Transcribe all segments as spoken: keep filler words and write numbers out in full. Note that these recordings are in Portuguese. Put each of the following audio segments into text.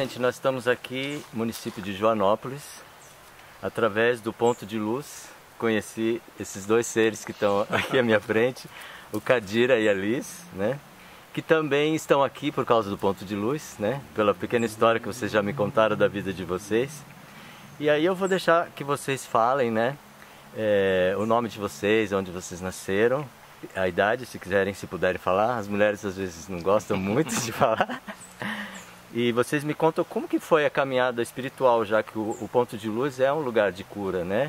gente, nós estamos aqui no município de Joanópolis, através do Ponto de Luz. Conheci esses dois seres que estão aqui à minha frente, o Kadira e a Liz, né? Que também estão aqui por causa do Ponto de Luz, né? Pela pequena história que vocês já me contaram da vida de vocês. E aí eu vou deixar que vocês falem, né? É, o nome de vocês, onde vocês nasceram, a idade, se quiserem, se puderem falar. As mulheres às vezes não gostam muito de falar. E vocês me contam como que foi a caminhada espiritual, já que o, o Ponto de Luz é um lugar de cura, né?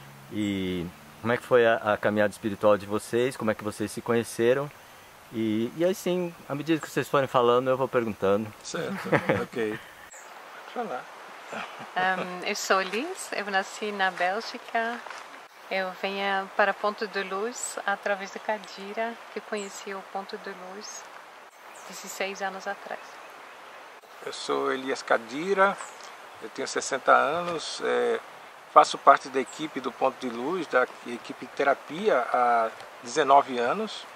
E como é que foi a, a caminhada espiritual de vocês, como é que vocês se conheceram? E, e assim, à medida que vocês forem falando, eu vou perguntando. Certo, ok. Pode falar. Um, eu sou Liz, eu nasci na Bélgica. Eu venho para Ponto de Luz através de Kadira, que conheci o Ponto de Luz dezesseis anos atrás. Eu sou Elias Kadira, eu tenho sessenta anos, é, faço parte da equipe do Ponto de Luz, da equipe de terapia há dezenove anos.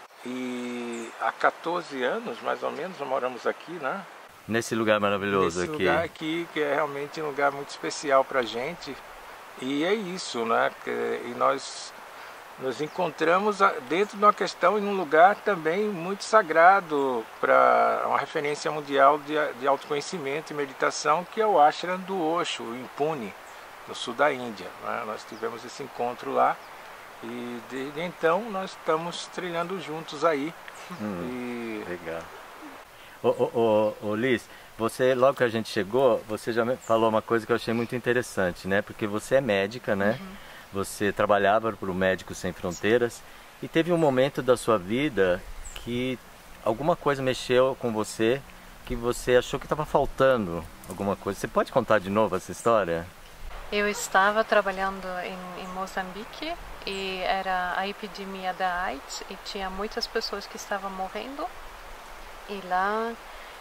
E há quatorze anos, mais ou menos, nós moramos aqui, né? Nesse lugar maravilhoso Nesse aqui. lugar aqui, que é realmente um lugar muito especial para a gente. E é isso, né? E nós nos encontramos dentro de uma questão, em um lugar também muito sagrado, para uma referência mundial de, de autoconhecimento e meditação, que é o ashram do Osho, em Pune, no sul da Índia, né? Nós tivemos esse encontro lá. E desde então nós estamos trilhando juntos aí. Hum, e... Legal. Ô, ô, ô, ô Liz, você, logo que a gente chegou, você já me falou uma coisa que eu achei muito interessante, né? Porque você é médica, né? Uhum. Você trabalhava para o Médicos Sem Fronteiras e teve um momento da sua vida que alguma coisa mexeu com você, que você achou que estava faltando alguma coisa. Você pode contar de novo essa história? Eu estava trabalhando em, em Moçambique e era a epidemia da AIDS e tinha muitas pessoas que estavam morrendo. E lá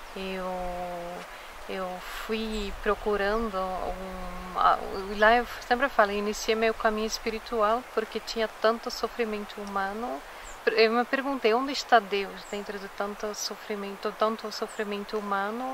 eu, eu fui procurando um... Lá eu sempre falo, iniciei meu caminho espiritual porque tinha tanto sofrimento humano. Eu me perguntei, onde está Deus dentro de tanto sofrimento, tanto sofrimento humano?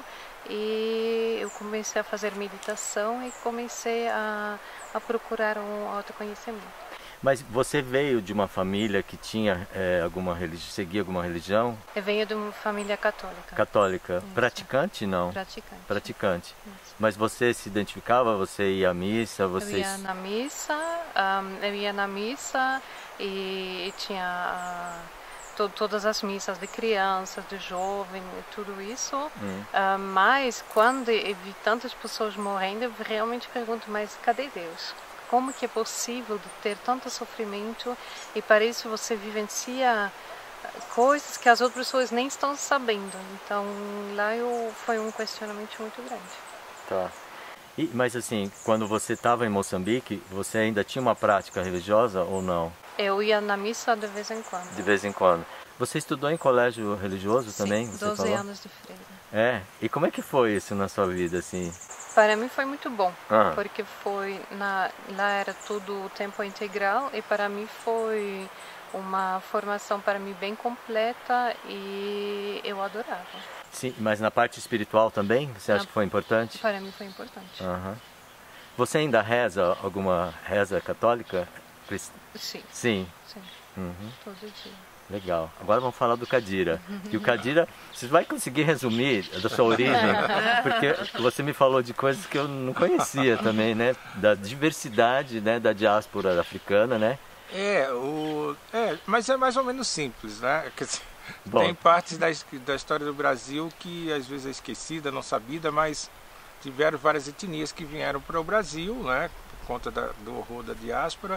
E eu comecei a fazer meditação e comecei a, a procurar um autoconhecimento. Mas você veio de uma família que tinha é, alguma religião, seguia alguma religião? Eu venho de uma família católica. Católica. Isso. Praticante, não? Praticante. Praticante. Isso. Mas você se identificava? Você ia à missa? Você... Eu ia na missa, um, eu ia na missa e, e tinha... Uh, todas as missas de crianças, de jovens, tudo isso. Hum. Uh, mas quando eu vi tantas pessoas morrendo, eu realmente pergunto, mas cadê Deus? Como que é possível de ter tanto sofrimento e para isso você vivencia coisas que as outras pessoas nem estão sabendo? Então lá eu, foi um questionamento muito grande. Tá. E, mas assim, quando você estava em Moçambique, você ainda tinha uma prática religiosa ou não? Eu ia na missa de vez em quando. De vez em quando. Você estudou em colégio religioso Sim, também? Você doze falou? anos de freira. É? E como é que foi isso na sua vida, assim? Para mim foi muito bom, ah. porque foi na, lá era tudo tempo integral e para mim foi uma formação para mim bem completa e eu adorava. Sim, mas na parte espiritual também, você acha na, que foi importante? Para mim foi importante. Uhum. Você ainda reza alguma reza católica? Sim. Sim. Sim. Uhum. Todo dia. Legal. Agora vamos falar do Kadira. E o Kadira, você vai conseguir resumir da sua origem, porque você me falou de coisas que eu não conhecia também, né? Da diversidade, né? Da diáspora africana, né? É, o, é, mas é mais ou menos simples, né? Quer dizer, Bom. Tem partes da, da história do Brasil que às vezes é esquecida, não sabida, mas tiveram várias etnias que vieram para o Brasil, né? Por conta da, do horror da diáspora.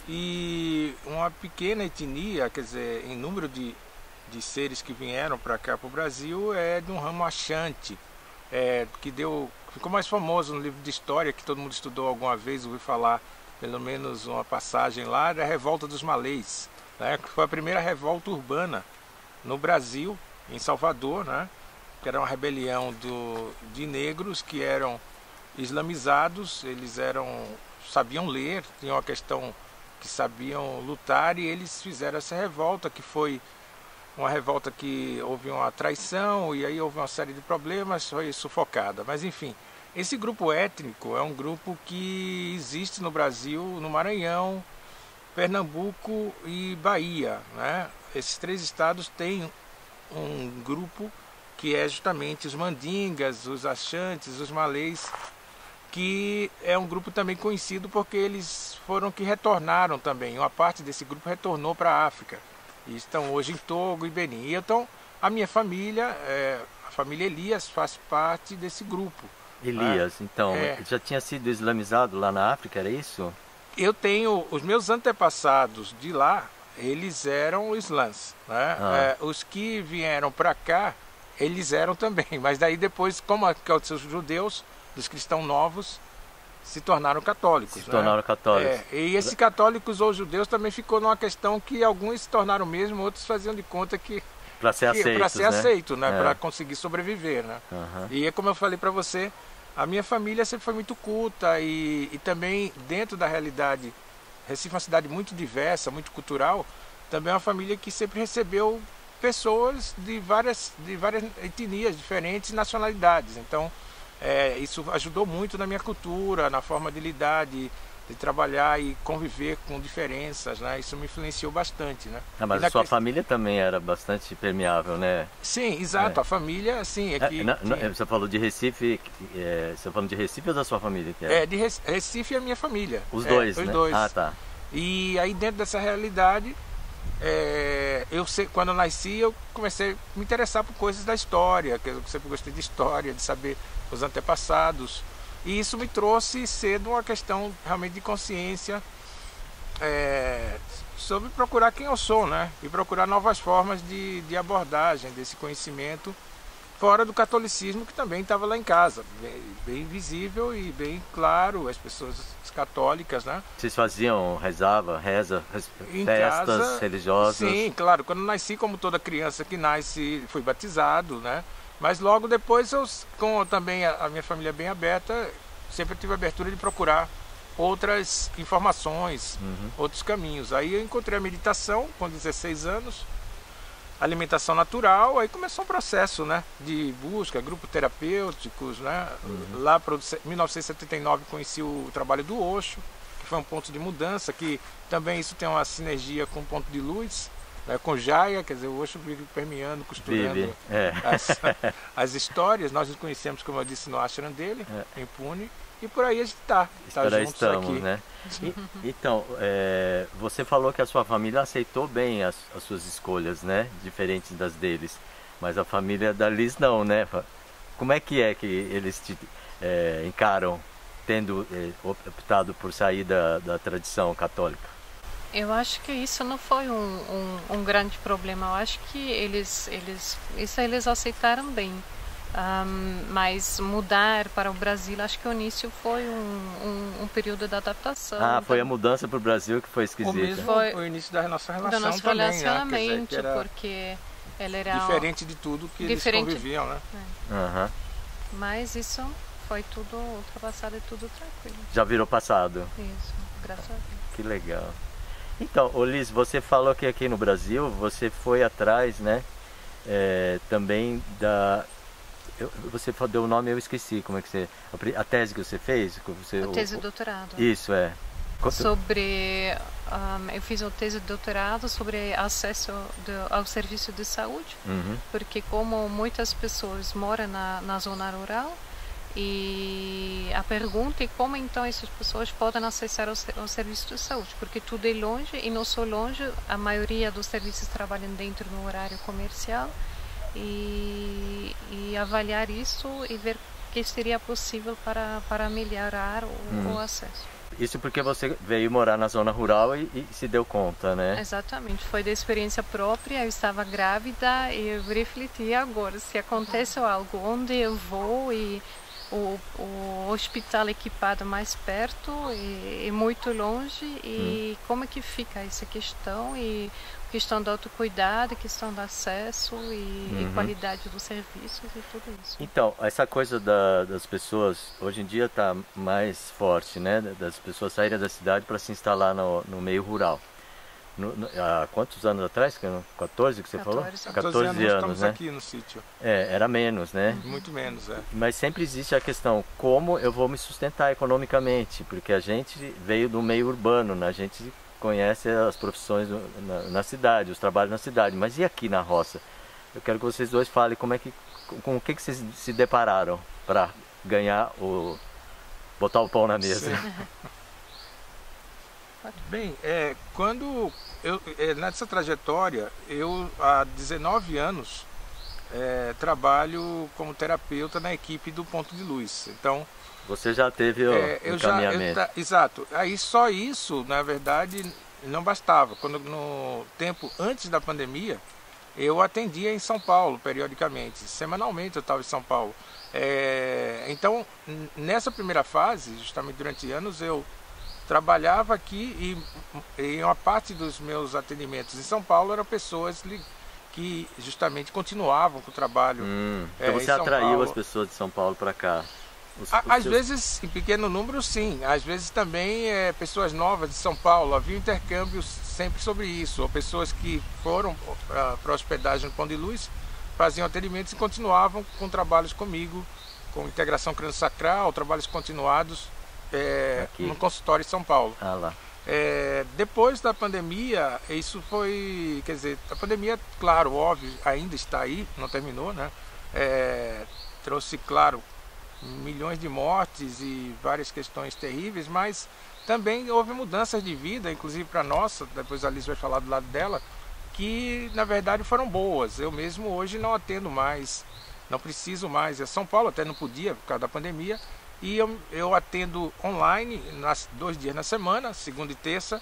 E uma pequena etnia, quer dizer, em número de, de seres que vieram para cá, para o Brasil, é de um ramo Ashanti, é, que deu, ficou mais famoso no livro de história, que todo mundo estudou alguma vez, ouviu falar, pelo menos uma passagem lá, da Revolta dos Malês, né, que foi a primeira revolta urbana no Brasil, em Salvador, né, que era uma rebelião do, de negros que eram islamizados, eles eram, sabiam ler, tinham uma questão que sabiam lutar e eles fizeram essa revolta que foi uma revolta que houve uma traição e aí houve uma série de problemas, foi sufocada. Mas enfim, esse grupo étnico é um grupo que existe no Brasil, no Maranhão, Pernambuco e Bahia, né? Esses três estados têm um grupo que é justamente os mandingas, os axantes, os malês, que é um grupo também conhecido porque eles foram que retornaram também. Uma parte desse grupo retornou para a África e estão hoje em Togo e Benin. E então a minha família, é, a família Elias, faz parte desse grupo. Elias, né? Então, é, já tinha sido islamizado lá na África, era isso? Eu tenho, os meus antepassados de lá, eles eram islãs, né? Ah. É, os que vieram para cá, eles eram também, mas daí depois, como os judeus, dos cristãos novos, se tornaram católicos. Se tornaram né? católicos. É, e esses católicos ou judeus também ficou numa questão que alguns se tornaram mesmo, outros faziam de conta que... Para ser aceito, Para ser né? aceito, né? É. Para conseguir sobreviver, né? Uhum. E é como eu falei para você, a minha família sempre foi muito culta e, e também dentro da realidade, Recife é uma cidade muito diversa, muito cultural, também é uma família que sempre recebeu pessoas de várias, de várias etnias diferentes, nacionalidades. Então, é, isso ajudou muito na minha cultura, na forma de lidar, de, de trabalhar e conviver com diferenças, né? Isso me influenciou bastante, né? Ah, mas a sua família também era bastante permeável, né? Sim, exato. É. A família, sim, é que... É, não, não, tinha... você falou de Recife, é, você falando de Recife ou da sua família? Que é, de Recife é a minha família. Os é, dois, os né? dois. Ah, tá. E aí dentro dessa realidade, é, eu sei, quando eu nasci, eu comecei a me interessar por coisas da história, que eu sempre gostei de história, de saber os antepassados. E isso me trouxe cedo uma questão realmente de consciência é, sobre procurar quem eu sou, né? E procurar novas formas de, de abordagem desse conhecimento fora do catolicismo, que também estava lá em casa, bem, bem visível e bem claro, as pessoas católicas, né? Vocês faziam, rezava, reza, em festas casa, religiosas? Sim, claro. Quando nasci, como toda criança que nasce, fui batizado, né? Mas logo depois, eu, com também a, a minha família bem aberta, sempre tive a abertura de procurar outras informações, uhum. outros caminhos. Aí eu encontrei a meditação com dezesseis anos, alimentação natural, aí começou um processo, né, de busca, grupos terapêuticos, né? Uhum. Lá em mil novecentos e setenta e nove conheci o trabalho do Osho, que foi um ponto de mudança, que também isso tem uma sinergia com o ponto de luz, né, com Jaya, quer dizer, o Osho vive permeando, costurando vive. É. As, as histórias. Nós nos conhecemos, como eu disse, no ashram dele, é. em Pune, e por aí a gente está, tá por aí juntos estamos, aqui. Né? E, então, é, você falou que a sua família aceitou bem as, as suas escolhas, né? Diferentes das deles. Mas a família da Liz não, né? Como é que é que eles te é, encaram, tendo é, optado por sair da, da tradição católica? Eu acho que isso não foi um, um, um grande problema. Eu acho que eles, eles, isso eles aceitaram bem. Um, mas mudar para o Brasil, acho que o início foi um, um, um período de adaptação. Ah, foi a mudança para o Brasil que foi esquisita. O mesmo foi o início da nossa relação do nosso também, relacionamento, né? Dizer, porque ele era diferente de tudo que diferente... eles conviviam, né? É. Uhum. Mas isso foi tudo ultrapassado e tudo tranquilo. Já virou passado. Isso, graças a Deus. Que legal. Então, ô Liz, você falou que aqui no Brasil você foi atrás, né? É, também da... Eu, você deu o nome, eu esqueci como é que você... A tese que você fez? Você, a tese o, de doutorado. Isso, é. Sobre... Um, eu fiz uma tese de doutorado sobre acesso de, ao serviço de saúde, uhum. porque como muitas pessoas moram na, na zona rural, e a pergunta é como então essas pessoas podem acessar o, o serviço de saúde, porque tudo é longe e não só longe, a maioria dos serviços trabalham dentro do horário comercial. E, e avaliar isso e ver o que seria possível para, para melhorar o, hum. o acesso. Isso porque você veio morar na zona rural e, e se deu conta, né? Exatamente, foi da experiência própria, eu estava grávida e eu refleti agora, se acontece algo onde eu vou e o, o hospital equipado mais perto e, e muito longe, e hum. como é que fica essa questão, e questão do autocuidado, questão do acesso e, uhum. e qualidade dos serviços e tudo isso. Então, essa coisa da, das pessoas, hoje em dia está mais forte, né? Das pessoas saírem da cidade para se instalar no, no meio rural. no, no, há quantos anos atrás? quatorze que você falou? quatorze anos, anos, estamos né? aqui no sítio. É, era menos, né? Muito menos, é. Mas sempre existe a questão, como eu vou me sustentar economicamente? Porque a gente veio do meio urbano, né? A gente conhece as profissões na, na cidade, os trabalhos na cidade, mas e aqui na roça? Eu quero que vocês dois falem como é que, com o que, que vocês se depararam para ganhar o... botar o pão na mesa. Bem, é, quando eu, é, nessa trajetória, eu há dezenove anos é, trabalho como terapeuta na equipe do Ponto de Luz. Então, você já teve o é, eu encaminhamento. Já, eu, exato. Aí só isso, na verdade, não bastava. Quando no tempo antes da pandemia, eu atendia em São Paulo periodicamente, semanalmente eu estava em São Paulo. É, então, nessa primeira fase, justamente durante anos, eu trabalhava aqui e, e uma parte dos meus atendimentos em São Paulo eram pessoas que justamente continuavam com o trabalho. Hum, então é, você atraiu as pessoas de São Paulo para cá? Os, a, os às seus... vezes, em pequeno número, sim. Às vezes também é, pessoas novas de São Paulo. Havia intercâmbios sempre sobre isso. Ou pessoas que foram para a hospedagem no Pão de Luz, faziam atendimentos e continuavam com trabalhos comigo, com integração crânio-sacral, trabalhos continuados é, no consultório em São Paulo. Ah, lá. É, depois da pandemia, isso foi, quer dizer, a pandemia, claro, óbvio, ainda está aí, não terminou, né? É, trouxe, claro, milhões de mortes e várias questões terríveis, mas também houve mudanças de vida, inclusive para nós, depois a Liz vai falar do lado dela, que na verdade foram boas. Eu mesmo hoje não atendo mais, não preciso mais. Em São Paulo até não podia por causa da pandemia, e eu, eu atendo online nas, dois dias na semana, segunda e terça,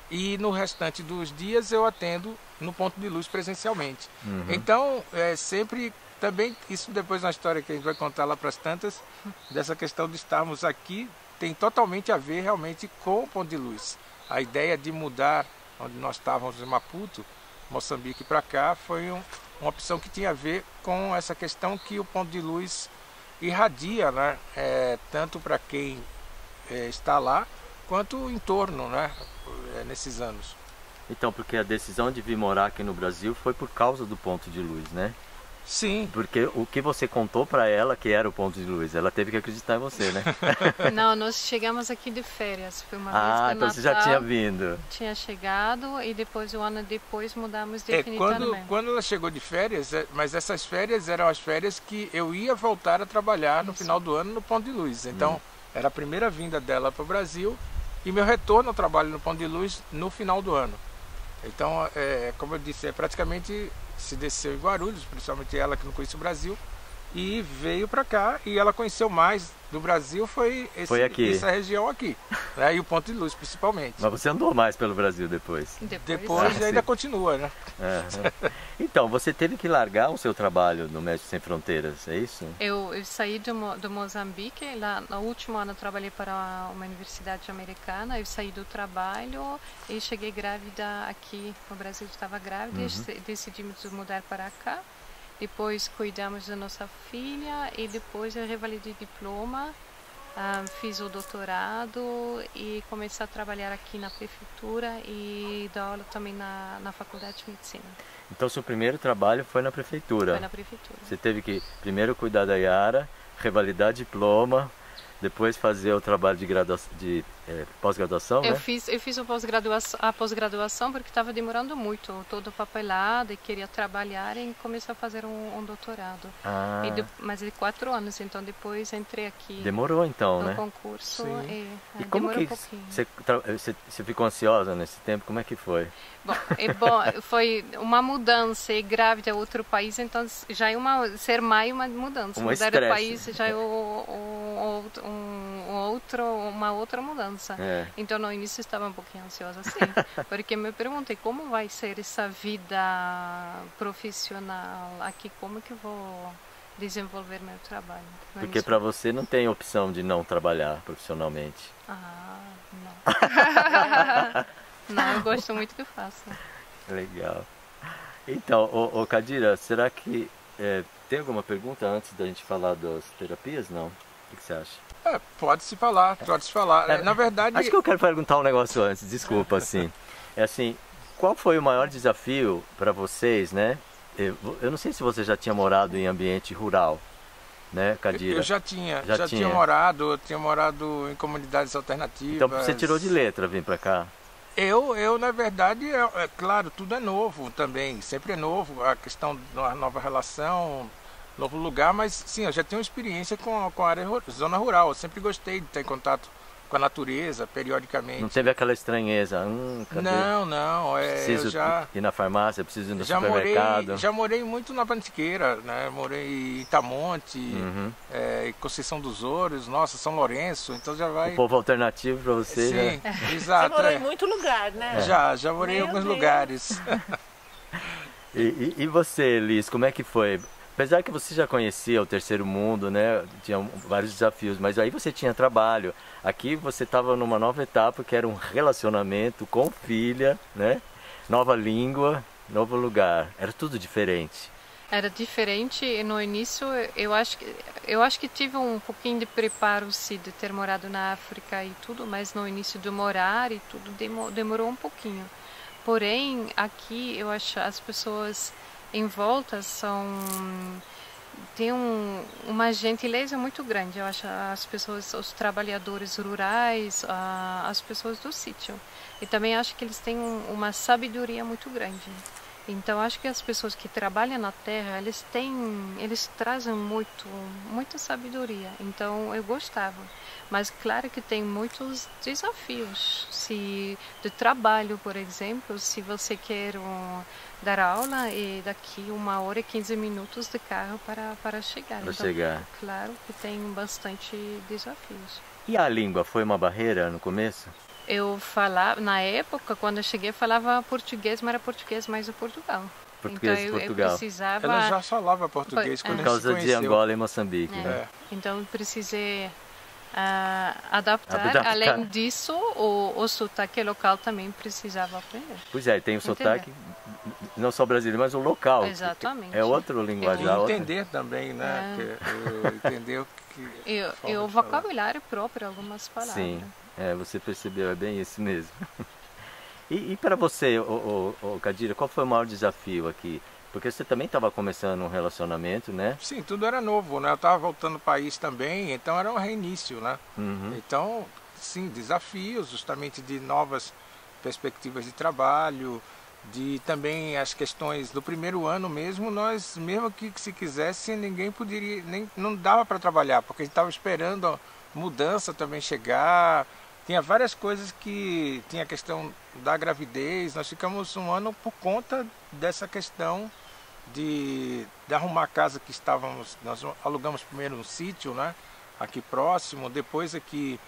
e no restante dos dias eu atendo no Ponto de Luz presencialmente. Uhum. Então, é sempre também, isso depois na história que a gente vai contar lá para as tantas, dessa questão de estarmos aqui, tem totalmente a ver realmente com o Ponto de Luz. A ideia de mudar onde nós estávamos em Maputo, Moçambique, para cá, foi um, uma opção que tinha a ver com essa questão que o Ponto de Luz irradia, né? É, tanto para quem é, está lá, quanto o entorno, né? É, nesses anos. Então, porque a decisão de vir morar aqui no Brasil foi por causa do Ponto de Luz, né? Sim. Porque o que você contou para ela que era o Ponto de Luz, ela teve que acreditar em você, né? Não, nós chegamos aqui de férias, foi uma ah, vez então Natal, você já tinha vindo. Tinha chegado e depois, um ano depois, mudamos É, definitivamente. quando, quando ela chegou de férias, mas essas férias eram as férias que eu ia voltar a trabalhar no Isso. final do ano no Ponto de Luz. Então, hum. era a primeira vinda dela para o Brasil e meu retorno ao trabalho no Ponto de Luz no final do ano. Então, é, como eu disse, é praticamente se desceu em Guarulhos, principalmente ela que não conhecia o Brasil, e veio para cá, e ela conheceu mais do Brasil, foi, esse, foi aqui. essa região aqui, né? E o Ponto de Luz principalmente. Mas você andou mais pelo Brasil depois? Depois, depois ah, ainda sim. continua, né? É, é. Então, você teve que largar o seu trabalho no Médicos Sem Fronteiras, é isso? Eu, eu saí do, do Moçambique, lá no último ano eu trabalhei para uma universidade americana, eu saí do trabalho e cheguei grávida aqui no Brasil, estava grávida, uhum. e decidimos mudar para cá. Depois cuidamos da nossa filha e depois eu revalidei diploma, uh, fiz o doutorado e comecei a trabalhar aqui na prefeitura e dar aula também na, na faculdade de medicina. Então seu primeiro trabalho foi na prefeitura? Foi na prefeitura. Você teve que primeiro cuidar da Yara, revalidar diploma, depois fazer o trabalho de, graduação, de é, pós-graduação, eu né? Fiz, eu fiz a pós-graduação, a pós-graduação porque estava demorando muito, todo papelado e queria trabalhar e comecei a fazer um, um doutorado. Ah. E de, mas de quatro anos, então depois entrei aqui. Demorou então, no né? concurso. E, e como que um você, você, você ficou ansiosa nesse tempo? Como é que foi? Bom, é bom, foi uma mudança, e grávida é outro país, então já é uma, ser mãe uma mudança. Uma Mudar estresse. de país já é o, o, o, um, outro, uma outra mudança. É. Então no início estava um pouquinho ansiosa, sim, porque me perguntei como vai ser essa vida profissional aqui, como que vou desenvolver meu trabalho. No porque para você não tem opção de não trabalhar profissionalmente. Ah, não. Não, eu gosto muito do que eu faço. Legal. Então, ô, ô Kadira, será que é, tem alguma pergunta antes da gente falar das terapias? Não? O que, que você acha? É, pode se falar, pode se falar. É, Na verdade... Acho que eu quero perguntar um negócio antes, desculpa, assim. É assim, qual foi o maior desafio para vocês, né? Eu, eu não sei se você já tinha morado em ambiente rural, né, Kadira? Eu já tinha, já, já tinha. tinha morado, eu tinha morado em comunidades alternativas. Então você tirou de letra vir para cá? Eu, eu, na verdade, é, é claro, tudo é novo também, sempre é novo, a questão de uma nova relação, novo lugar, mas sim, eu já tenho experiência com, com a área, zona rural, eu sempre gostei de ter contato com a natureza, periodicamente. Não teve aquela estranheza? Hum, cadê? Não, não, é, preciso eu já... ir na farmácia, preciso ir no já supermercado. Morei, já morei muito na Mantiqueira, né? Morei em Itamonte, uhum. é, Conceição dos Ouros, nossa, São Lourenço, então já vai... O povo alternativo para você. Sim, já... exato. Você morou é. em muito lugar, né? Já, já morei Meu em alguns Deus. lugares. e, e, e você, Elis, como é que foi? Apesar que você já conhecia o terceiro mundo, né? Tinha vários desafios, mas aí você tinha trabalho. Aqui você estava numa nova etapa que era um relacionamento com filha, né? Nova língua, novo lugar. Era tudo diferente. Era diferente e no início eu acho que eu acho que tive um pouquinho de preparo sim, de ter morado na África e tudo, mas no início de morar e tudo demorou um pouquinho. Porém, aqui eu acho as pessoas em volta são tem um, uma gentileza muito grande. Eu acho as pessoas, os trabalhadores rurais, uh, as pessoas do sítio. E também acho que eles têm um, uma sabedoria muito grande. Então acho que as pessoas que trabalham na terra, eles têm, eles trazem muito, muita sabedoria. Então eu gostava. Mas claro que tem muitos desafios. Se de trabalho, por exemplo, se você quer um, dar aula e daqui uma hora e quinze minutos de carro para para chegar. Para então, chegar. Claro que tem bastante desafios. E a língua foi uma barreira no começo? Eu falava, na época, quando eu cheguei, eu falava português, mas era português mais de Portugal. Português então de eu, Portugal. eu precisava... Ela já falava português Por quando Por a causa gente se de conheceu. Angola e Moçambique, É. né? É. Então eu precisei uh, adaptar. Adaptar. Além disso, o, o sotaque local também precisava aprender. Pois é, tem o Entender. sotaque, não só brasileiro, mas o local. Exatamente. É outro linguajar. E outra- entender também, né? É. Que, eu, entender o que... E, a forma e o de falar. vocabulário próprio, algumas palavras. Sim, é, você percebeu, é bem isso mesmo. E, e para você, ô, ô, ô, Kadira, qual foi o maior desafio aqui? Porque você também estava começando um relacionamento, né? Sim, tudo era novo, né? Eu estava voltando ao país também, então era um reinício, né? Uhum. Então, sim, desafios justamente de novas perspectivas de trabalho, de também as questões do primeiro ano mesmo, nós, mesmo que se quisesse, ninguém poderia, nem, não dava para trabalhar, porque a gente estava esperando a mudança também chegar. Tinha várias coisas que... Tinha a questão da gravidez. Nós ficamos um ano por conta dessa questão de, de arrumar a casa que estávamos... Nós alugamos primeiro um sítio, né? Aqui próximo. Depois é que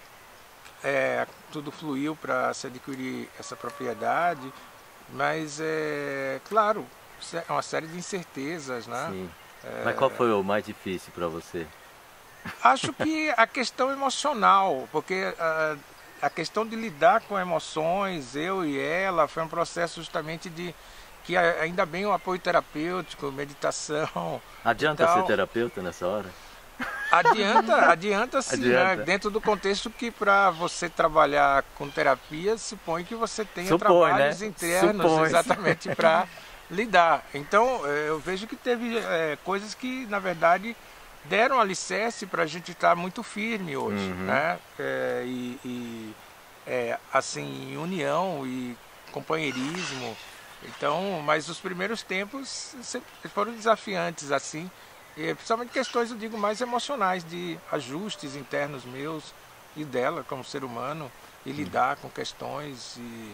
é, tudo fluiu para se adquirir essa propriedade. Mas, é claro, é uma série de incertezas, né? Sim. É... Mas qual foi o mais difícil para você? Acho que a questão emocional, porque a, a questão de lidar com emoções, eu e ela, foi um processo justamente de que ainda bem o apoio terapêutico, meditação. Adianta então, ser terapeuta nessa hora? Adianta, adianta sim, Adianta. né? Dentro do contexto que para você trabalhar com terapia, supõe que você tenha Supõe, trabalhos né? internos Supõe. exatamente para lidar. Então, eu vejo que teve é, coisas que, na verdade, deram alicerce para a gente estar muito firme hoje, Uhum. né? É, e, e é, assim, em união e companheirismo. Então, mas os primeiros tempos sempre foram desafiantes, assim, e principalmente questões, eu digo, mais emocionais, de ajustes internos meus e dela como ser humano, e lidar com questões, e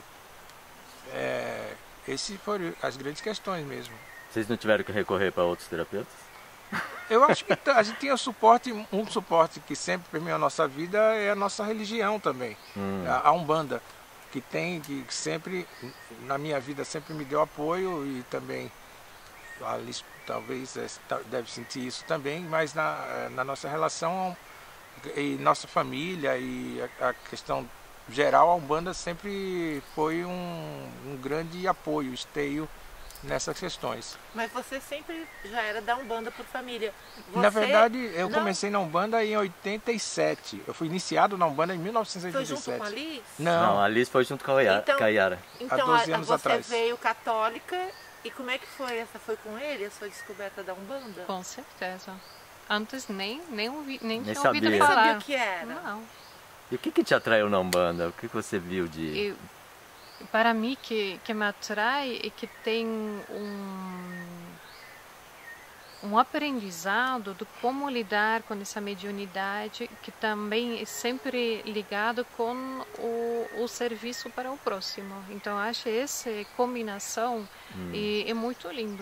é, esses foram as grandes questões mesmo. Vocês não tiveram que recorrer para outros terapeutas? Eu acho que a gente tem o suporte, um suporte que sempre permeia a nossa vida é a nossa religião também, Hum. a, a Umbanda, que tem, que sempre, na minha vida, sempre me deu apoio, e também a Alice talvez é, deve sentir isso também, mas na, na nossa relação e nossa família e a, a questão geral, a Umbanda sempre foi um, um grande apoio, esteio nessas questões. Mas você sempre já era da Umbanda por família. Você... Na verdade, eu não... comecei na Umbanda em oitenta e sete. Eu fui iniciado na Umbanda em mil novecentos e oitenta e sete. Foi junto com a Liz? Não. Não, a Liz foi junto com a Yara. Então, com a Yara. então há doze anos você atrás. veio católica e como é que foi? Essa foi com ele, a sua descoberta da Umbanda? Com certeza. Antes nem, nem, ouvi, nem, Nem tinha ouvido sabia. falar. Nem sabia o que era? Não. E o que, que te atraiu na Umbanda? O que, que você viu de... E, para mim, que, que me atrai é que tem um, um aprendizado de como lidar com essa mediunidade, que também é sempre ligado com o, o serviço para o próximo. Então, acho essa combinação hum. é, é muito lindo.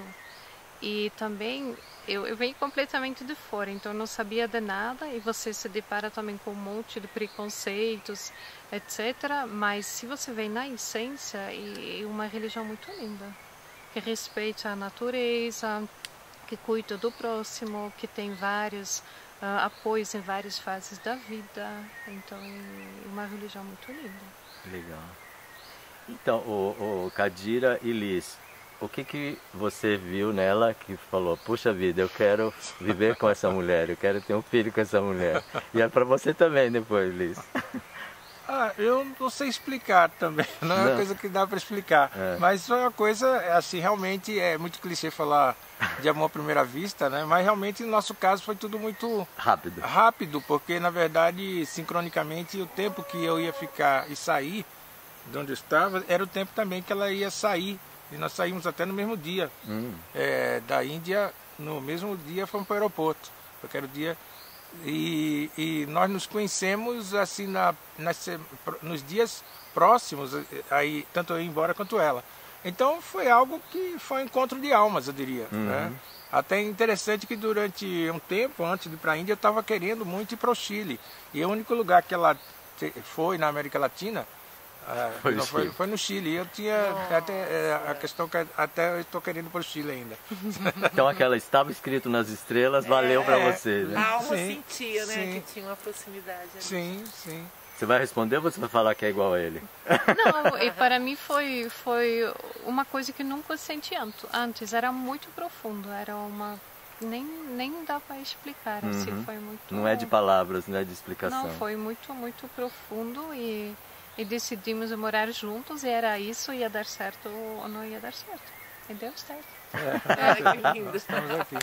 E também, eu, eu venho completamente de fora, então não sabia de nada, e você se depara também com um monte de preconceitos, etcétera. Mas se você vem na essência, é uma religião muito linda, que respeita a natureza, que cuida do próximo, que tem vários uh, apoios em várias fases da vida. Então é uma religião muito linda. Legal. Então, o, o Kadira e Liz, o que, que você viu nela que falou, puxa vida, eu quero viver com essa mulher, eu quero ter um filho com essa mulher? E é para você também depois, Liz. Ah, eu não sei explicar também, não é uma não. coisa que dá para explicar. É. Mas foi uma coisa, assim, realmente é muito clichê falar de amor à primeira vista, né? Mas realmente no nosso caso foi tudo muito rápido. Rápido, porque na verdade, sincronicamente, o tempo que eu ia ficar e sair de onde eu estava, era o tempo também que ela ia sair. E nós saímos até no mesmo dia. Hum. É, da Índia, no mesmo dia fomos para o aeroporto. Porque era o dia... E, e nós nos conhecemos assim na, nas, nos dias próximos, aí, tanto eu ir embora quanto ela. Então foi algo que foi um encontro de almas, eu diria. Uhum. Né? Até interessante que durante um tempo, antes de ir para a Índia, eu estava querendo muito ir para o Chile. E o único lugar que ela foi na América Latina Ah, foi, não, foi, foi no Chile. Eu tinha oh. até a questão que até eu estou querendo para o Chile ainda. Então aquela estava escrito nas estrelas, valeu é, para você. Né? A alma sim, sentia, né, sim. que tinha uma proximidade ali. Sim, sim. Você vai responder ou você vai falar que é igual a ele? Não, e para mim foi foi uma coisa que nunca senti antes. Era muito profundo, era uma nem nem dá para explicar. Uhum. Assim, foi muito. Não é de palavras, não é de explicação. Não, foi muito muito profundo e E decidimos morar juntos e era isso, ia dar certo ou não ia dar certo. E deu certo. É, que lindo. Estamos aqui.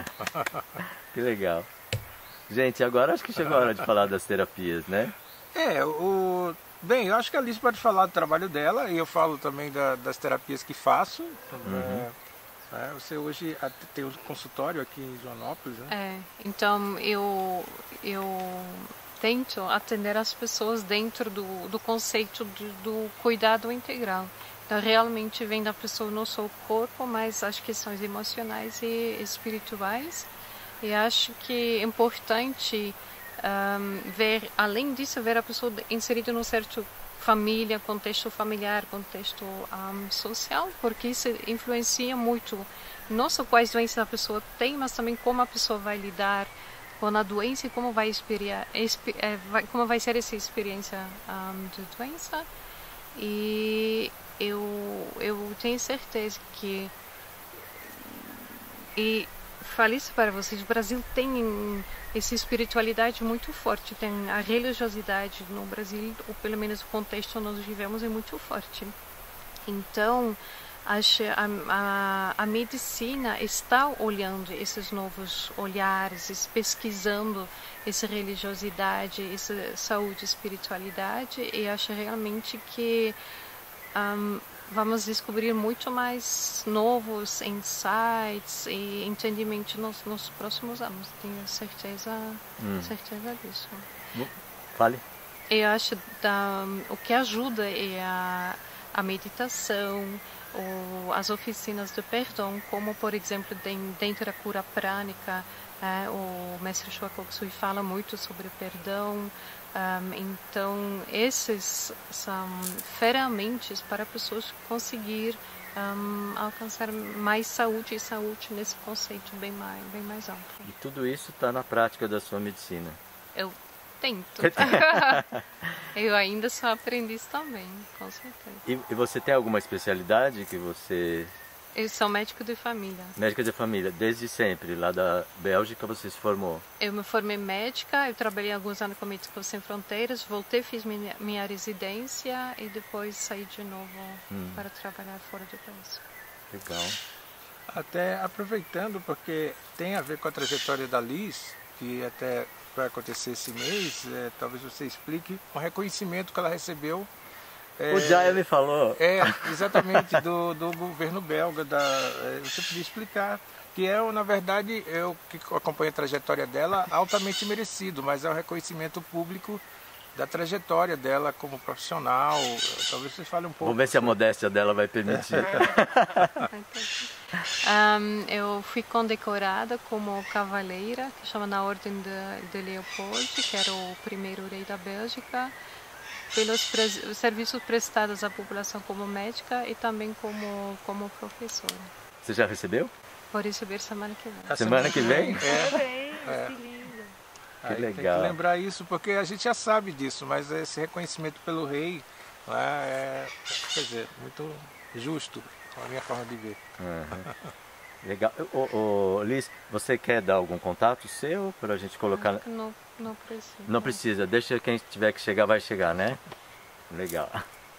Que legal. Gente, agora acho que chegou a hora de falar das terapias, né? É, o... Bem, eu acho que a Liz pode falar do trabalho dela e eu falo também da, das terapias que faço. Uhum. É, você hoje tem um consultório aqui em Joanópolis, né? É, então eu... eu... tento atender as pessoas dentro do, do conceito do, do cuidado integral. Então, realmente vem da pessoa não só o corpo, mas as questões emocionais e espirituais. E acho que é importante um, ver, além disso, ver a pessoa inserida num certo família, contexto familiar, contexto um, social, porque isso influencia muito, não só quais doenças a pessoa tem, mas também como a pessoa vai lidar com a doença e como vai, experir, como vai ser essa experiência um, de doença. E eu, eu tenho certeza que, e falei isso para vocês, o Brasil tem essa espiritualidade muito forte, tem a religiosidade no Brasil, ou pelo menos o contexto onde nós vivemos é muito forte. Então, Acho a, a, a medicina está olhando esses novos olhares, pesquisando essa religiosidade, essa saúde e espiritualidade, e acho realmente que um, vamos descobrir muito mais novos insights e entendimento nos, nos próximos anos. Tenho certeza, hum. certeza disso. Fale. Eu acho que o que ajuda é a, a meditação, ou as oficinas de perdão, como por exemplo dentro da cura prânica, é, o mestre Choa Koksui fala muito sobre perdão. Um, então esses são ferramentas para pessoas conseguir um, alcançar mais saúde e saúde nesse conceito bem mais, bem mais amplo. E tudo isso está na prática da sua medicina? Eu tento. Eu ainda sou aprendiz também, com certeza. E, e você tem alguma especialidade que você Eu sou médico de família. Médica de família, desde sempre, lá da Bélgica você se formou? Eu me formei médica, eu trabalhei alguns anos com Médicos Sem Fronteiras, voltei, fiz minha, minha residência e depois saí de novo hum. para trabalhar fora do país. Legal. Até aproveitando, porque tem a ver com a trajetória da Liz, que até vai acontecer esse mês, é, talvez você explique o reconhecimento que ela recebeu. É, o Jaya me falou. É, exatamente, do, do governo belga. Da, é, você podia explicar, que é, na verdade, eu que acompanho a trajetória dela, altamente merecido, mas é um reconhecimento público da trajetória dela como profissional. Talvez você fale um pouco. Vamos ver se a modéstia dela vai permitir. um, eu fui condecorada como cavaleira, que chama na Ordem de, de Leopold, que era o primeiro rei da Bélgica, pelos pre serviços prestados à população como médica e também como, como professora. Você já recebeu? Vou receber semana que vem. A semana que vem? É. É. Que lindo. Que Aí legal. Tem que lembrar isso, porque a gente já sabe disso, mas esse reconhecimento pelo rei é, quer dizer, muito justo, a minha forma de ver. Uhum. Legal. Ô, ô, Liz, você quer dar algum contato seu para a gente colocar? Não, não precisa. Não precisa, deixa quem tiver que chegar vai chegar, né? Legal.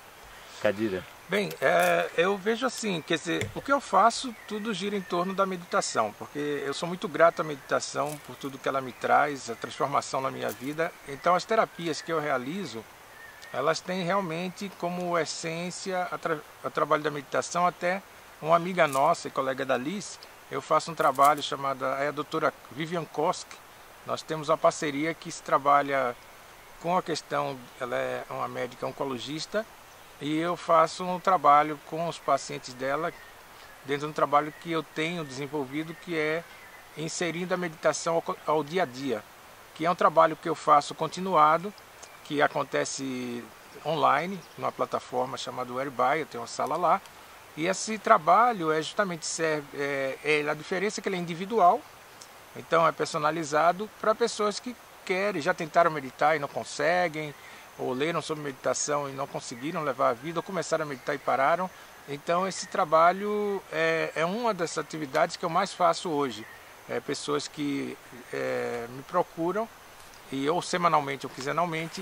Kadira. Bem, é, eu vejo assim, quer dizer, o que eu faço, tudo gira em torno da meditação, porque eu sou muito grato à meditação por tudo que ela me traz, a transformação na minha vida. Então as terapias que eu realizo, elas têm realmente como essência a tra o trabalho da meditação. Até uma amiga nossa e colega da Liz, eu faço um trabalho chamado, é a doutora Vivian Kosk. Nós temos uma parceria que se trabalha com a questão, ela é uma médica oncologista, e eu faço um trabalho com os pacientes dela, dentro de um trabalho que eu tenho desenvolvido, que é inserindo a meditação ao, ao dia a dia, que é um trabalho que eu faço continuado, que acontece online, numa plataforma chamada Whereby, eu tenho uma sala lá, e esse trabalho é justamente, serve, é, é, a diferença é que ele é individual, então é personalizado para pessoas que querem, já tentaram meditar e não conseguem, ou leram sobre meditação e não conseguiram levar a vida, ou começaram a meditar e pararam. Então esse trabalho é, é uma das atividades que eu mais faço hoje. É, pessoas que é, me procuram, e ou semanalmente ou quinzenalmente,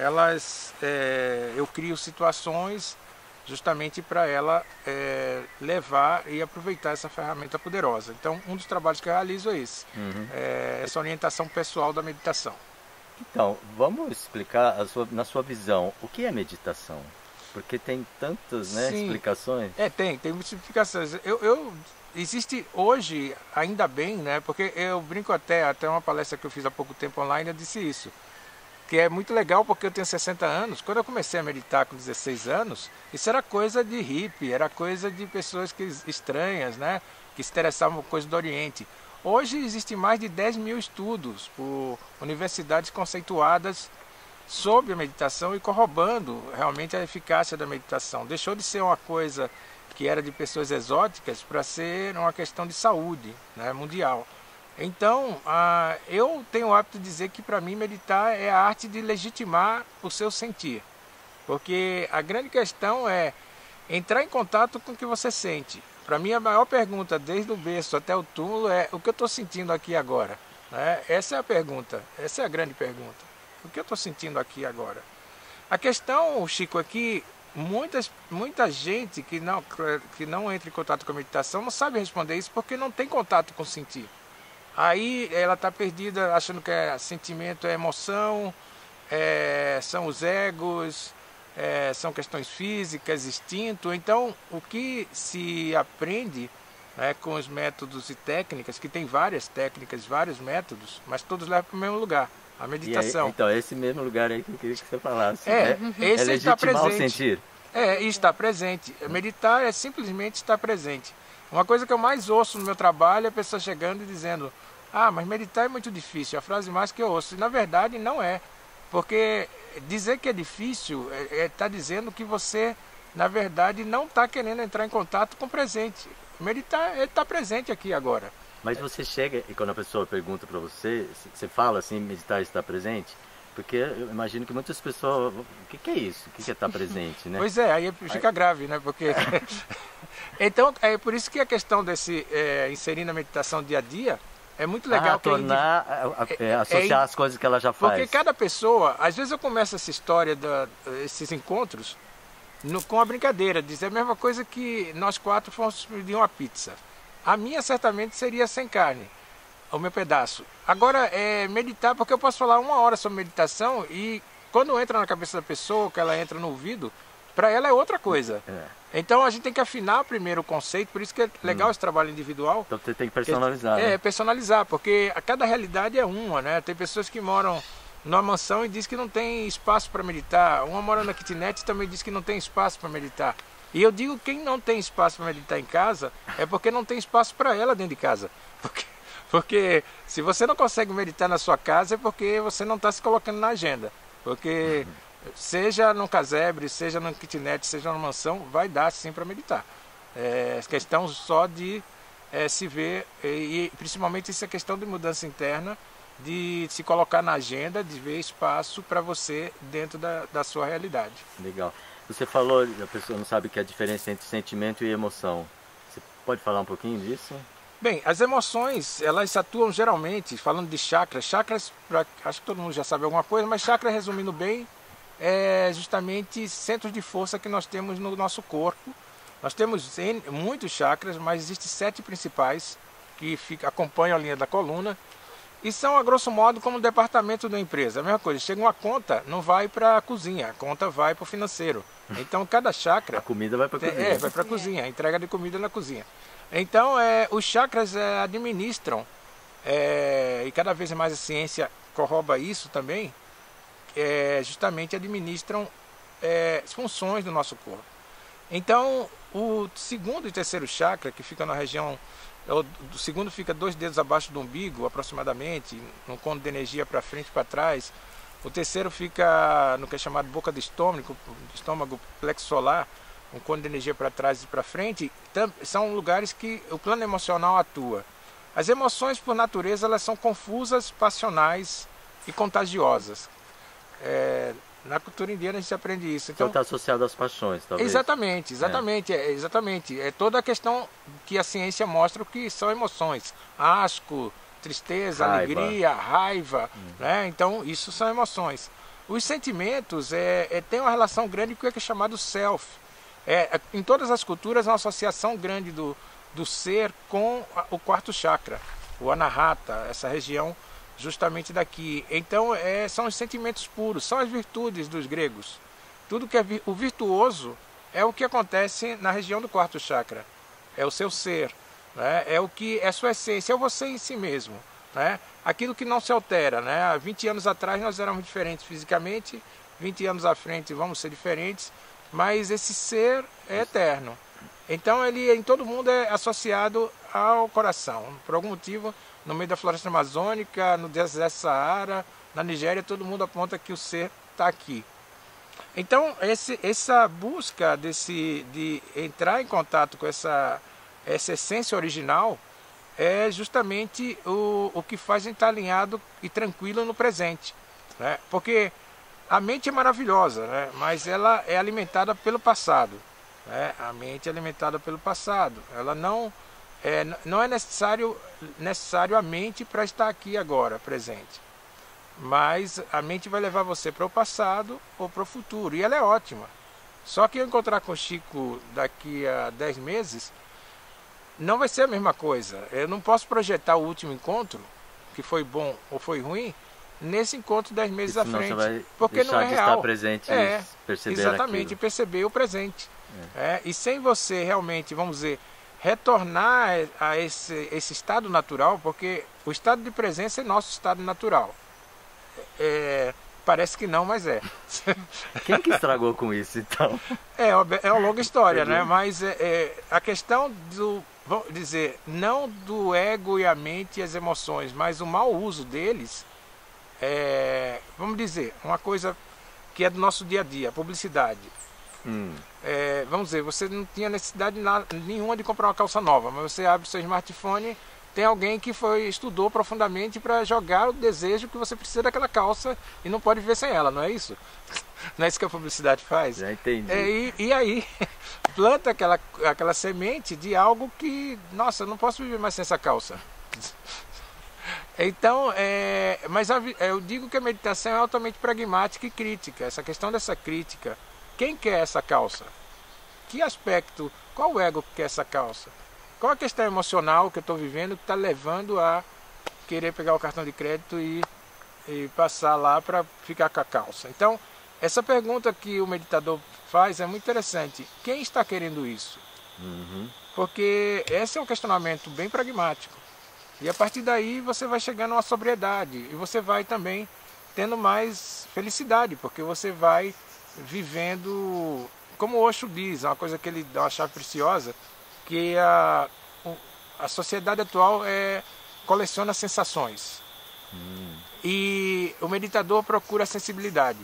elas, é, eu crio situações justamente para ela é, levar e aproveitar essa ferramenta poderosa. Então um dos trabalhos que eu realizo é esse, uhum. é, essa orientação pessoal da meditação. Então, vamos explicar a sua, na sua visão, o que é meditação? Porque tem tantas, né, explicações. É, tem, tem muitas explicações. Eu, eu, existe hoje, ainda bem, né, porque eu brinco até, até uma palestra que eu fiz há pouco tempo online, eu disse isso, que é muito legal porque eu tenho sessenta anos. Quando eu comecei a meditar com dezesseis anos, isso era coisa de hippie, era coisa de pessoas que, estranhas, né, que se interessavam por coisas do Oriente. Hoje existem mais de dez mil estudos por universidades conceituadas sobre a meditação e corroborando realmente a eficácia da meditação. Deixou de ser uma coisa que era de pessoas exóticas para ser uma questão de saúde, né, mundial. Então, ah, eu tenho o hábito de dizer que para mim meditar é a arte de legitimar o seu sentir. Porque a grande questão é entrar em contato com o que você sente. Para mim, a maior pergunta, desde o berço até o túmulo, é o que eu estou sentindo aqui agora. Né? Essa é a pergunta, essa é a grande pergunta. O que eu estou sentindo aqui agora? A questão, Chico, é que muitas, muita gente que não, que não entra em contato com a meditação não sabe responder isso porque não tem contato com o sentir. Aí ela está perdida achando que é sentimento é emoção, é, são os egos... É, são questões físicas, instinto. Então, o que se aprende, né, com os métodos e técnicas, que tem várias técnicas, vários métodos, mas todos levam para o mesmo lugar, a meditação. Aí, então, esse mesmo lugar aí que eu queria que você falasse. É, né? esse é está presente. O sentir. É, está presente. Meditar é simplesmente estar presente. Uma coisa que eu mais ouço no meu trabalho é a pessoa chegando e dizendo: ah, mas meditar é muito difícil, a frase mais que eu ouço. E, na verdade, não é. Porque dizer que é difícil é estar é, dizendo que você, na verdade, não está querendo entrar em contato com o presente. Meditar é estar presente aqui agora. Mas você chega e quando a pessoa pergunta para você, você fala assim, meditar e estar presente? Porque eu imagino que muitas pessoas, o que, que é isso? O que, que é estar presente, né? Pois é, aí fica aí... grave, né? Porque Então, é por isso que a questão desse é, inserir na meditação dia a dia é muito legal. Ah, tornar, é, é, associar é, as coisas que ela já faz. Porque cada pessoa, às vezes eu começo essa história, da, esses encontros, no, com a brincadeira, dizer a mesma coisa que nós quatro fomos pedir uma pizza. A minha certamente seria sem carne, o meu pedaço. Agora, é meditar, porque eu posso falar uma hora sobre meditação e quando entra na cabeça da pessoa, que ela entra no ouvido, para ela é outra coisa. É. Então a gente tem que afinar primeiro o conceito, por isso que é legal hum. esse trabalho individual. Então você tem que personalizar. Que, né? É, personalizar, porque a cada realidade é uma, né? Tem pessoas que moram numa mansão e diz que não tem espaço para meditar. Uma mora na kitnet e também diz que não tem espaço para meditar. E eu digo que quem não tem espaço para meditar em casa é porque não tem espaço para ela dentro de casa. Porque, porque se você não consegue meditar na sua casa é porque você não está se colocando na agenda. Porque seja num casebre, seja num kitnet, seja numa mansão, vai dar sim para meditar. É questão só de é, se ver, e, e principalmente essa questão de mudança interna, de se colocar na agenda, de ver espaço para você dentro da, da sua realidade. Legal. Você falou, a pessoa não sabe que é a diferença entre sentimento e emoção. Você pode falar um pouquinho disso? Bem, as emoções, elas atuam geralmente, falando de chakras, chakras, pra, acho que todo mundo já sabe alguma coisa, mas chakra, resumindo bem, é justamente centros de força que nós temos no nosso corpo. Nós temos muitos chakras, mas existem sete principais que fica, acompanham a linha da coluna e são, a grosso modo, como o departamento da empresa. A mesma coisa, chega uma conta, não vai para a cozinha, a conta vai para o financeiro. Então, cada chakra... A comida vai para a cozinha. É, vai para a cozinha, a entrega de comida na cozinha. Então, é, os chakras é, administram, é, e cada vez mais a ciência corroba isso também, é, justamente administram é, funções do nosso corpo. Então, o segundo e terceiro chakra, que fica na região, o segundo fica dois dedos abaixo do umbigo, aproximadamente, no côno de energia para frente e para trás. O terceiro fica no que é chamado boca do estômago, estômago plexo solar, um côno de energia para trás e para frente. São lugares que o plano emocional atua. As emoções, por natureza, elas são confusas, passionais e contagiosas. É, na cultura indiana a gente aprende isso. Então está associado às paixões, talvez. Exatamente, exatamente, é. É, exatamente. É toda a questão que a ciência mostra que são emoções. Asco, tristeza, raiva. alegria, raiva, hum. né? Então isso são emoções. Os sentimentos é, é, tem uma relação grande com o que é chamado self. É, em todas as culturas há uma associação grande do, do ser com o quarto chakra, o anahata, essa região justamente daqui. Então é, são os sentimentos puros, são as virtudes dos gregos. Tudo que é vi o virtuoso é o que acontece na região do quarto chakra, é o seu ser, né? É o que é sua essência, é você em si mesmo, né? Aquilo que não se altera, né? Há vinte anos atrás nós éramos diferentes fisicamente, vinte anos à frente vamos ser diferentes, mas esse ser é eterno. Então ele em todo mundo é associado ao coração. Por algum motivo, no meio da floresta amazônica, no deserto Saara, na Nigéria, todo mundo aponta que o ser está aqui. Então esse, essa busca desse, de entrar em contato com essa, essa essência original é justamente o, o que faz a gente estar alinhado e tranquilo no presente, né? Porque a mente é maravilhosa, né? Mas ela é alimentada pelo passado, né? A mente é alimentada pelo passado. Ela não é, não é necessário, necessário a mente para estar aqui agora, presente. Mas a mente vai levar você para o passado ou para o futuro. E ela é ótima. Só que eu encontrar com o Chico daqui a dez meses, não vai ser a mesma coisa. Eu não posso projetar o último encontro, que foi bom ou foi ruim, nesse encontro dez meses à frente, vai porque não é de real. Estar presente é, e perceber exatamente, aquilo. perceber o presente. É. É, e sem você realmente, vamos dizer, retornar a esse, esse estado natural, porque o estado de presença é nosso estado natural. É, parece que não, mas é. Quem que estragou com isso, então? É, é uma longa história, né? Mas é, é, a questão do, vamos dizer, não do ego e a mente e as emoções, mas o mau uso deles. É, vamos dizer, uma coisa que é do nosso dia a dia, a publicidade. Hum. É, vamos dizer, você não tinha necessidade nenhuma de comprar uma calça nova, mas você abre o seu smartphone, tem alguém que foi, estudou profundamente para jogar o desejo que você precisa daquela calça e não pode viver sem ela, não é isso? Não é isso que a publicidade faz? Já entendi. É, e, e aí, planta aquela, aquela semente de algo que, nossa, eu não posso viver mais sem essa calça. Então, é, mas a, eu digo que a meditação é altamente pragmática e crítica. Essa questão dessa crítica, quem quer essa calça? Que aspecto, qual o ego que quer essa calça? Qual a questão emocional que eu estou vivendo que está levando a querer pegar o cartão de crédito e, e passar lá para ficar com a calça? Então, essa pergunta que o meditador faz é muito interessante. Quem está querendo isso? Uhum. Porque esse é um questionamento bem pragmático. E a partir daí você vai chegando a uma sobriedade e você vai também tendo mais felicidade, porque você vai vivendo, como o Osho diz, uma coisa que ele dá uma chave preciosa, que a, a sociedade atual é, coleciona sensações. Hum. E o meditador procura a sensibilidade.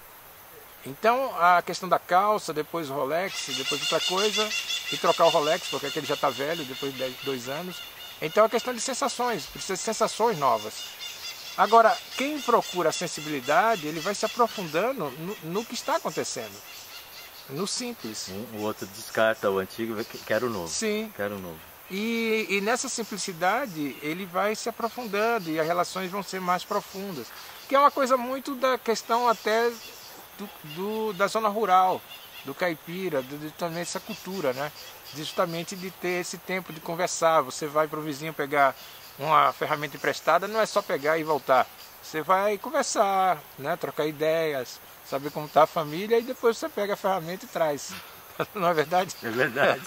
Então a questão da calça, depois o Rolex, depois outra coisa, e trocar o Rolex, porque aquele já está velho, depois de dois anos. Então é questão de sensações, precisa de sensações novas. Agora, quem procura a sensibilidade, ele vai se aprofundando no, no que está acontecendo, no simples. Um, o outro descarta o antigo e quer o novo. Sim. Quer o novo. E, e nessa simplicidade ele vai se aprofundando e as relações vão ser mais profundas. Que é uma coisa muito da questão até do, do, da zona rural, do caipira, de, de também essa cultura, né? Justamente de ter esse tempo de conversar. Você vai para o vizinho pegar uma ferramenta emprestada, não é só pegar e voltar. Você vai conversar, né? Trocar ideias, saber como está a família e depois você pega a ferramenta e traz. Não é verdade? É verdade.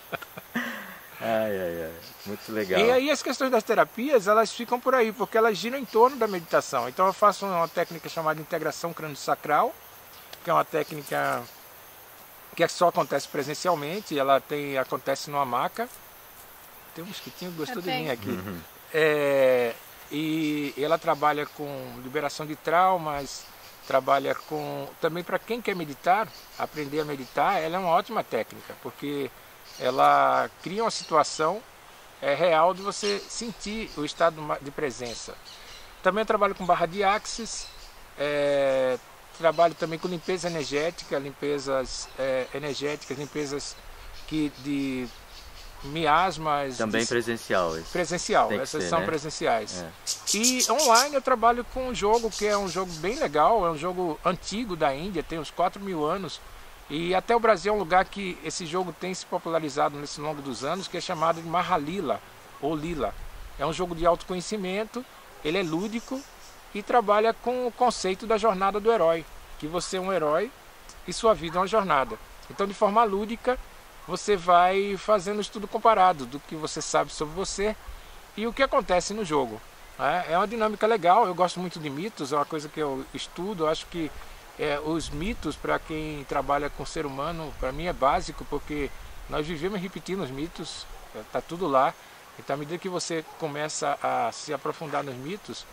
Ai, ai, ai. Muito legal. E aí as questões das terapias, elas ficam por aí, porque elas giram em torno da meditação. Então eu faço uma técnica chamada integração crânio-sacral, que é uma técnica que só acontece presencialmente, ela tem, acontece numa maca. Tem um mosquitinho que gostou de mim aqui. Uhum. É, e ela trabalha com liberação de traumas, trabalha com... Também para quem quer meditar, aprender a meditar, ela é uma ótima técnica, porque ela cria uma situação é, real de você sentir o estado de presença. Também eu trabalho com barra de axis, é, trabalho também com limpeza energética, limpezas é, energéticas, limpezas que de miasmas. Também de, presencial. Isso. Presencial, essas ser, são né? presenciais. É. E online eu trabalho com um jogo que é um jogo bem legal, é um jogo antigo da Índia, tem uns quatro mil anos. E até o Brasil é um lugar que esse jogo tem se popularizado nesse longo dos anos, que é chamado de Mahalila, ou Lila. É um jogo de autoconhecimento, ele é lúdico e trabalha com o conceito da jornada do herói, que você é um herói e sua vida é uma jornada. Então, de forma lúdica, você vai fazendo estudo comparado do que você sabe sobre você e o que acontece no jogo. É uma dinâmica legal, eu gosto muito de mitos, é uma coisa que eu estudo, eu acho que é, os mitos, para quem trabalha com o ser humano, para mim é básico, porque nós vivemos repetindo os mitos, está tudo lá. Então, à medida que você começa a se aprofundar nos mitos,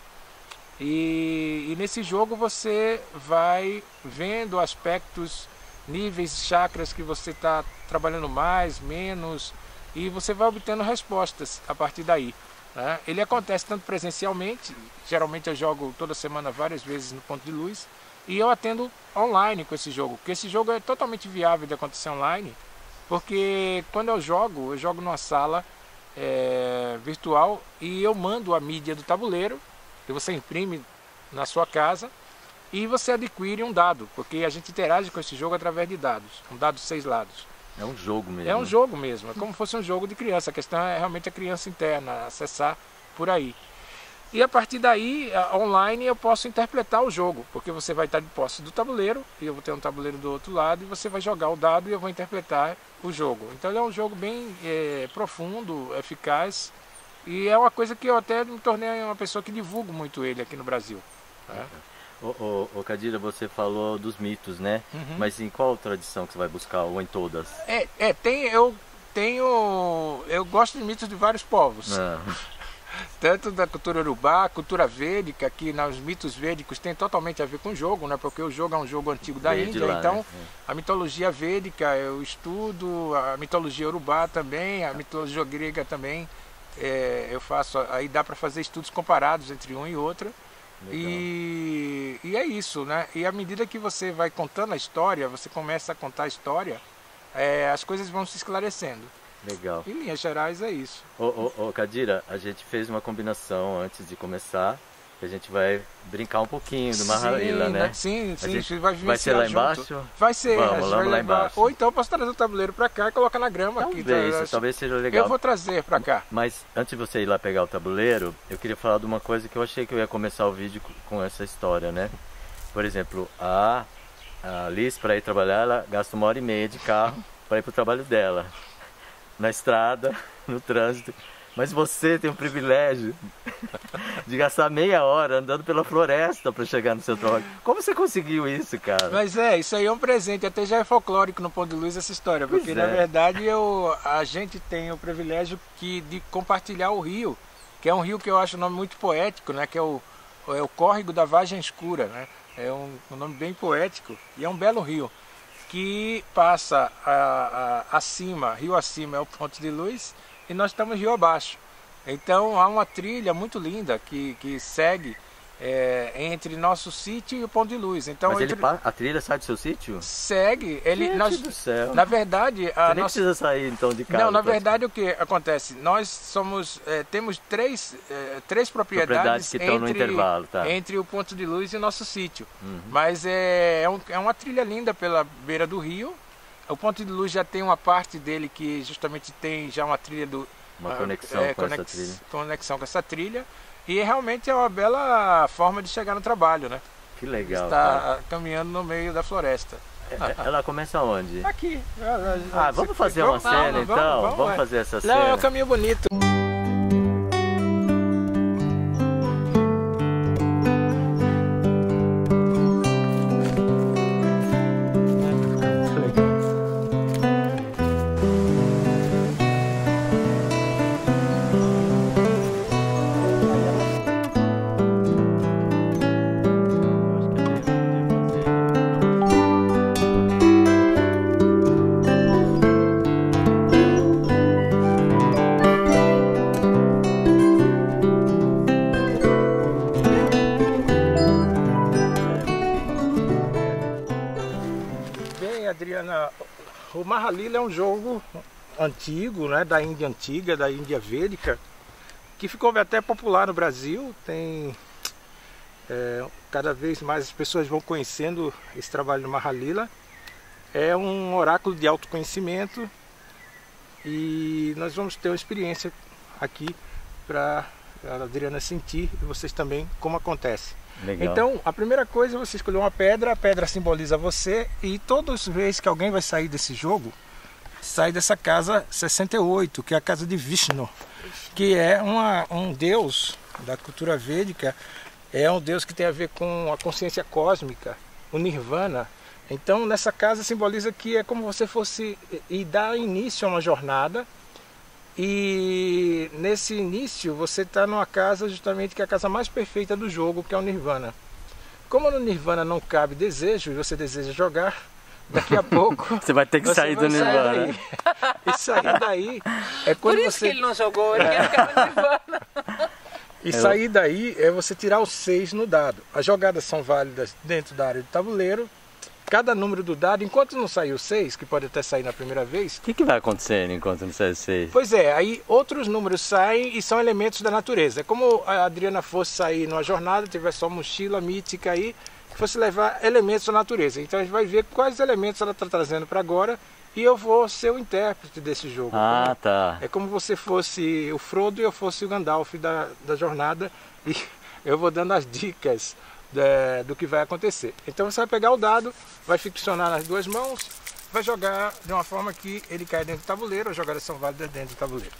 e, e nesse jogo você vai vendo aspectos, níveis, chakras que você está trabalhando mais, menos, e você vai obtendo respostas a partir daí. Né? Ele acontece tanto presencialmente, geralmente eu jogo toda semana várias vezes no Ponto de Luz, e eu atendo online com esse jogo, porque esse jogo é totalmente viável de acontecer online, porque quando eu jogo, eu jogo numa sala é, virtual e eu mando a mídia do tabuleiro, que você imprime na sua casa, e você adquire um dado, porque a gente interage com esse jogo através de dados, um dado de seis lados. É um jogo mesmo. É um jogo mesmo, é como se fosse um jogo de criança, a questão é realmente a criança interna, acessar por aí. E a partir daí, online, eu posso interpretar o jogo, porque você vai estar de posse do tabuleiro, e eu vou ter um tabuleiro do outro lado, e você vai jogar o dado e eu vou interpretar o jogo. Então ele é um jogo bem é, profundo, eficaz, e é uma coisa que eu até me tornei uma pessoa que divulgo muito ele aqui no Brasil. Né? Ô, ô, ô Kadira, você falou dos mitos, né? Uhum. Mas em qual tradição que você vai buscar, ou em todas? É, é tem, eu tenho... Eu gosto de mitos de vários povos. Ah. Tanto da cultura urubá, cultura védica, que nos mitos védicos tem totalmente a ver com o jogo, né? Porque o jogo é um jogo antigo da Vede Índia, lá, então né? A mitologia védica eu estudo, a mitologia urubá também, a mitologia grega também, é, eu faço, aí dá para fazer estudos comparados entre um e outro. E, e é isso, né? E à medida que você vai contando a história, você começa a contar a história, é, as coisas vão se esclarecendo. Legal. Em linhas gerais é isso. Ô, ô, ô Kadira, a gente fez uma combinação antes de começar, que a gente vai brincar um pouquinho do Mahalila, sim, né? Sim, A sim, gente vai, vai ser lá junto. embaixo? Vai ser, Vamos, a gente vamos vai lá levar. embaixo. Ou então eu posso trazer o tabuleiro para cá e colocar na grama aqui. Talvez, Tá? talvez seja legal. Eu vou trazer para cá. Mas antes de você ir lá pegar o tabuleiro, eu queria falar de uma coisa que eu achei que eu ia começar o vídeo com essa história, né? Por exemplo, a, a Liz, para ir trabalhar, ela gasta uma hora e meia de carro para ir para o trabalho dela. Na estrada, no trânsito. Mas você tem o privilégio de gastar meia hora andando pela floresta para chegar no seu trabalho. Como você conseguiu isso, cara? Mas é, isso aí é um presente, até já é folclórico no Ponto de Luz essa história, porque Pois na é. verdade eu, a gente tem o privilégio que, de compartilhar o rio, que é um rio que eu acho um nome muito poético, né? Que é o, é o Córrego da Vargem Escura, né? É um, um nome bem poético e é um belo rio, que passa a, a, acima, rio acima é o Ponto de Luz e nós estamos rio abaixo. Então há uma trilha muito linda que, que segue é, entre nosso sítio e o Ponto de Luz. Então, Mas ele, entre... pa- a trilha sai do seu sítio? segue, ele, Gente nós, do céu. na verdade, a Você nem nossa... precisa sair então de casa. Não, na pra- verdade o que acontece? Nós somos, é, temos três, é, três propriedades, Propriedades que estão no entre, intervalo, tá. entre o Ponto de Luz e o nosso sítio. Uhum. Mas é, é, um- é uma trilha linda pela beira do rio. O Ponto de Luz já tem uma parte dele que justamente tem já uma trilha do... Uma ah, conexão é, com essa conex- trilha. Conexão com essa trilha. E realmente é uma bela forma de chegar no trabalho, né? Que legal, cara. Está caminhando no meio da floresta. É- Ela começa onde? Aqui. Ah, vamos fazer uma cena então? Vamos, é. fazer essa Não, cena? é um caminho bonito. Bem, Adriana, o Mahalila é um jogo antigo, né, da Índia antiga, da Índia Védica, que ficou até popular no Brasil. Tem é, cada vez mais as pessoas vão conhecendo esse trabalho do Mahalila. É um oráculo de autoconhecimento e nós vamos ter uma experiência aqui para a Adriana sentir e vocês também como acontece. Legal. Então, a primeira coisa é você escolher uma pedra, a pedra simboliza você, e todas as vezes que alguém vai sair desse jogo, sai dessa casa sessenta e oito, que é a casa de Vishnu, que é uma, um deus da cultura védica, é um deus que tem a ver com a consciência cósmica, o Nirvana. Então, nessa casa simboliza que é como você fosse e dar início a uma jornada. E nesse início você está numa casa justamente que é a casa mais perfeita do jogo, que é o Nirvana. Como no Nirvana não cabe desejo e você deseja jogar, daqui a pouco Você vai ter que você sair vai do sair Nirvana. daí. E sair daí é quando Por isso você... que ele não jogou, ele quer ficar no Nirvana. E sair daí é você tirar os seis no dado. As jogadas são válidas dentro da área do tabuleiro. Cada número do dado, enquanto não sair o seis, que pode até sair na primeira vez, O que, que vai acontecendo enquanto não sai seis? pois é, aí outros números saem e são elementos da natureza. É como a Adriana fosse sair numa jornada, tivesse só mochila mítica aí, que fosse levar elementos da natureza. Então a gente vai ver quais elementos ela está trazendo para agora e eu vou ser o intérprete desse jogo. Ah, Como- tá. É como você fosse o Frodo e eu fosse o Gandalf da, da jornada e eu vou dando as dicas da- do que vai acontecer. Então você vai pegar o dado, vai ficcionar nas duas mãos, vai jogar de uma forma que ele cai dentro do tabuleiro, as jogadas são válidas dentro do tabuleiro.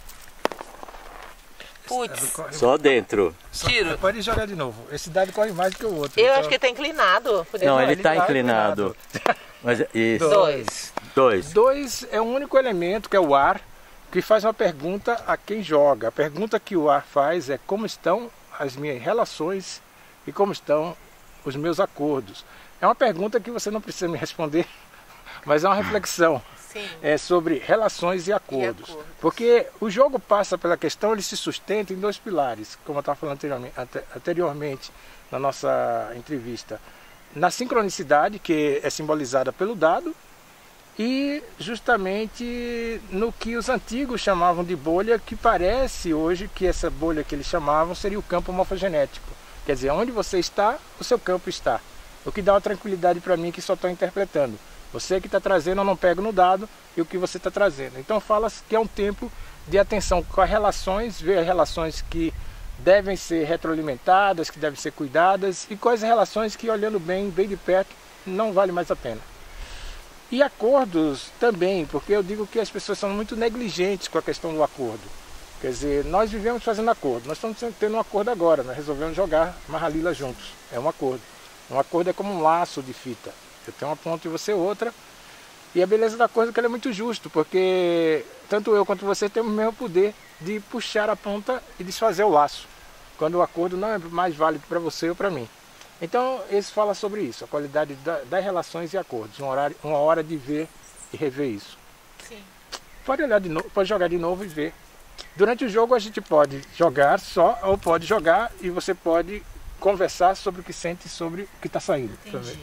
Putz, Só dentro. tiro. Pode jogar de novo. Esse dado corre mais do que o outro. Eu então- acho que ele tá inclinado. Não, ele ele tá tá inclinado. Mas isso. Dois. Dois. Dois é um único elemento, que é o ar, que faz uma pergunta a quem joga. A pergunta que o ar faz é como estão as minhas relações e como estão os meus acordos. É uma pergunta que você não precisa me responder, mas é uma reflexão. Sim. É sobre relações e acordos. acordos. Porque o jogo passa pela questão, ele se sustenta em dois pilares, como eu estava falando anteriormente, ante- anteriormente, na nossa entrevista, na sincronicidade, que é simbolizada pelo dado, e justamente no que os antigos chamavam de bolha, que parece hoje que essa bolha que eles chamavam seria o campo morfogenético. Quer dizer, onde você está, o seu campo está. O que dá uma tranquilidade para mim que só estou interpretando. Você que está trazendo, eu não pego no dado e o que você está trazendo. Então fala que é um tempo de atenção com as relações, ver as relações que devem ser retroalimentadas, que devem ser cuidadas, e quais relações que, olhando bem, bem de perto, não vale mais a pena. E acordos também, porque eu digo que as pessoas são muito negligentes com a questão do acordo. Quer dizer, nós vivemos fazendo acordo, nós estamos tendo um acordo agora, nós resolvemos jogar Mahalila juntos, é um acordo. Um acordo é como um laço de fita, eu tenho uma ponta e você outra, e a beleza da coisa é que ele é muito justo, porque tanto eu quanto você temos o mesmo poder de puxar a ponta e desfazer o laço, quando o acordo não é mais válido para você ou para mim. Então, esse fala sobre isso, a qualidade da, das relações e acordos, uma, horário, uma hora de ver e rever isso. Sim. Pode olhar de novo, pode jogar de novo e ver. Durante o jogo a gente pode jogar só, ou pode jogar e você pode conversar sobre o que sente, sobre o que está saindo. Entendi.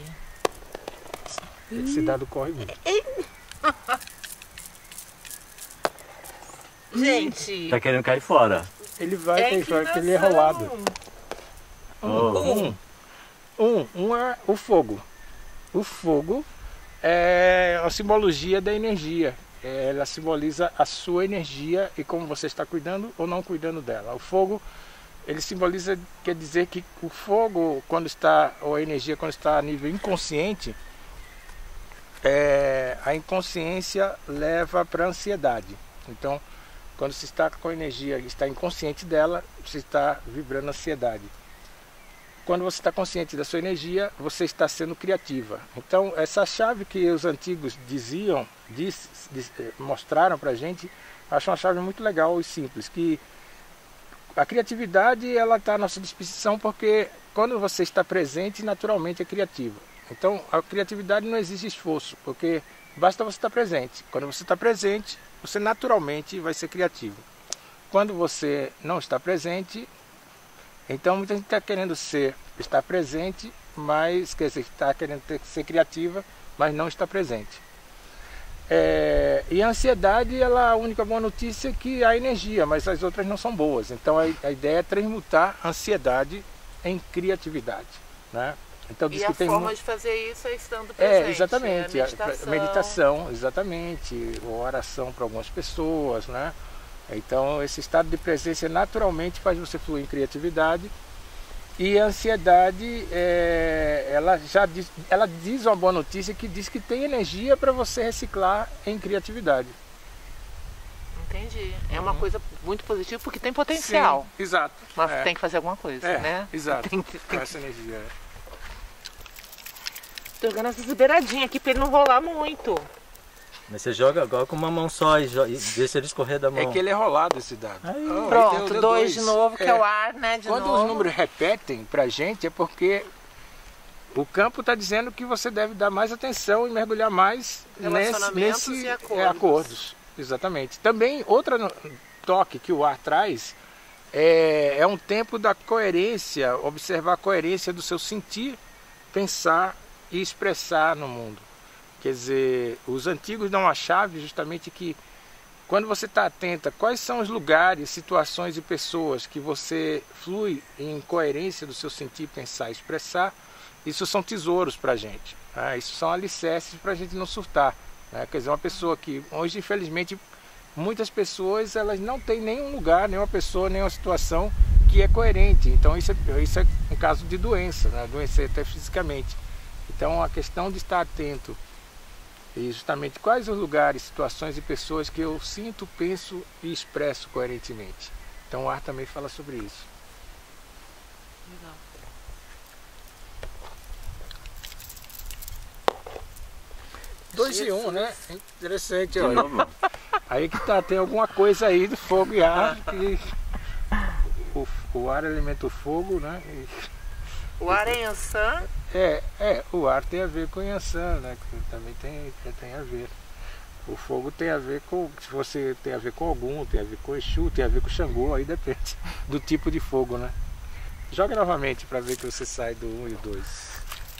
Esse dado corre muito. Gente, Tá querendo cair fora. Ele vai, é tem que que ele é rolado. Oh. Um. Um, um é o fogo. O fogo é a simbologia da energia. Ela simboliza a sua energia e como você está cuidando ou não cuidando dela. O fogo, ele simboliza, quer dizer que o fogo, quando está, ou a energia quando está a nível inconsciente, é, a inconsciência leva para a ansiedade. Então, quando se está com a energia e está inconsciente dela, você está vibrando ansiedade. Quando você está consciente da sua energia, você está sendo criativa. Então, essa chave que os antigos diziam, diz, diz, mostraram para a gente, acho uma chave muito legal e simples, que a criatividade ela está à nossa disposição porque quando você está presente, naturalmente é criativa. Então, a criatividade não exige esforço, porque basta você estar presente. Quando você está presente, você naturalmente vai ser criativo. Quando você não está presente, então muita gente está querendo ser, estar presente, mas quer dizer, está querendo ter, ser criativa, mas não está presente. É, e a ansiedade, ela, a única boa notícia é que há energia, mas as outras não são boas. Então a, a ideia é transmutar a ansiedade em criatividade, né? Então, diz e que a tem forma muito... de fazer isso é estando presente. É, exatamente. É a a meditação. meditação, exatamente. Ou oração para algumas pessoas, né? Então, esse estado de presença naturalmente faz você fluir em criatividade. E a ansiedade, é, ela já diz, ela diz uma boa notícia que diz que tem energia para você reciclar em criatividade. Entendi. É uma coisa muito positiva porque tem potencial. Sim, exato. Mas é. tem que fazer alguma coisa, é, né? Exato. Tem que, tem com essa energia. É. Tô jogando essas beiradinhas aqui pra ele não rolar muito. Mas você joga agora com uma mão só e, e deixa ele escorrer da mão. É que ele é rolado esse dado. Aí. Oh, Pronto, deu, deu dois de novo, que é, é o ar, né? De Quando novo. os números repetem pra gente é porque o campo está dizendo que você deve dar mais atenção e mergulhar mais nesse, nesse e acordos. É, acordos. Exatamente. Também outro toque que o ar traz é, é um tempo da coerência, observar a coerência do seu sentir, pensar e expressar no mundo. Quer dizer, os antigos dão uma chave justamente que quando você está atenta, quais são os lugares, situações e pessoas que você flui em coerência do seu sentir, pensar e expressar, isso são tesouros para a gente. Né? Isso são alicerces para a gente não surtar. Né? Quer dizer, uma pessoa que hoje, infelizmente, muitas pessoas elas não têm nenhum lugar, nenhuma pessoa, nenhuma situação que é coerente. Então isso é, isso é um caso de doença, né? Doença até fisicamente. Então a questão de estar atento e justamente quais os lugares, situações e pessoas que eu sinto, penso e expresso coerentemente. Então o ar também fala sobre isso. Legal. Dois Jesus. e um, né? Interessante, olha. Aí que tá, tem alguma coisa aí do fogo e ar. Que o, o ar alimenta o fogo, né? E, O ar é Yansan. é, é, o ar tem a ver com Yansan, né? Que também tem, tem a ver. O fogo tem a ver com, se você tem a ver com algum, tem a ver com Exu, tem a ver com Xangô, aí depende do tipo de fogo, né? Joga novamente para ver que você sai do um e o dois.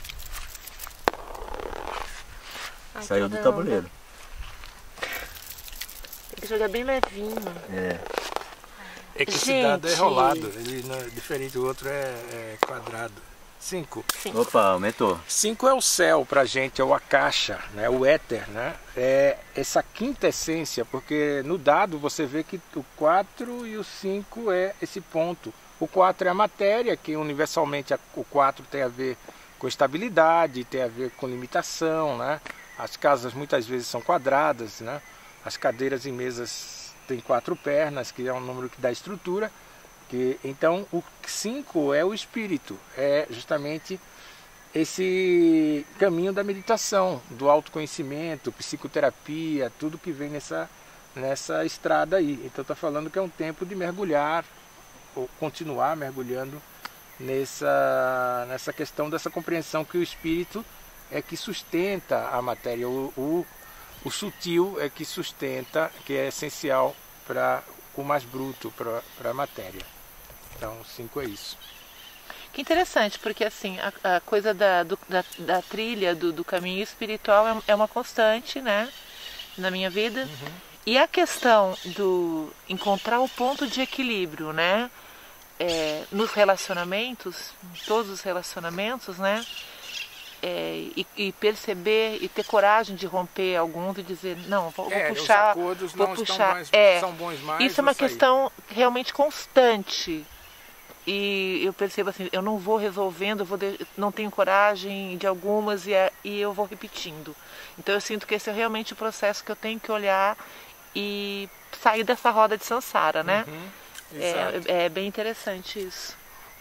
Ai, Saiu do caramba. tabuleiro. Tem que jogar bem levinho. É. É que esse Gente. dado é rolado, ele não é diferente, o outro é, é quadrado. cinco. Opa, aumentou. cinco é o céu pra gente, é o akasha, né? O éter, né? É essa quinta essência, porque no dado você vê que o quatro e o cinco é esse ponto. O quatro é a matéria, que universalmente o quatro tem a ver com estabilidade, tem a ver com limitação, né? As casas muitas vezes são quadradas, né? As cadeiras e mesas têm quatro pernas, que é um número que dá estrutura. Que, então o cinco é o espírito, é justamente esse caminho da meditação, do autoconhecimento, psicoterapia, tudo que vem nessa, nessa estrada aí. Então está falando que é um tempo de mergulhar, ou continuar mergulhando nessa, nessa questão dessa compreensão que o espírito é que sustenta a matéria, o, o, o sutil é que sustenta, que é essencial para o mais bruto, para a matéria. Então, cinco é isso. Que interessante, porque assim, a, a coisa da, do, da, da trilha, do, do caminho espiritual é, é uma constante, né, na minha vida. Uhum. E a questão do encontrar o ponto de equilíbrio, né, é, nos relacionamentos, em todos os relacionamentos, né, é, e, e perceber e ter coragem de romper alguns e dizer, não, vou, é, vou puxar, os acordos vou não puxar, estão bons, é, são bons mais, isso é uma sair. questão realmente constante. E eu percebo assim, eu não vou resolvendo, eu vou de... não tenho coragem de algumas e, é... e eu vou repetindo. Então eu sinto que esse é realmente o processo que eu tenho que olhar e sair dessa roda de samsara, né? Uhum, é, é bem interessante isso.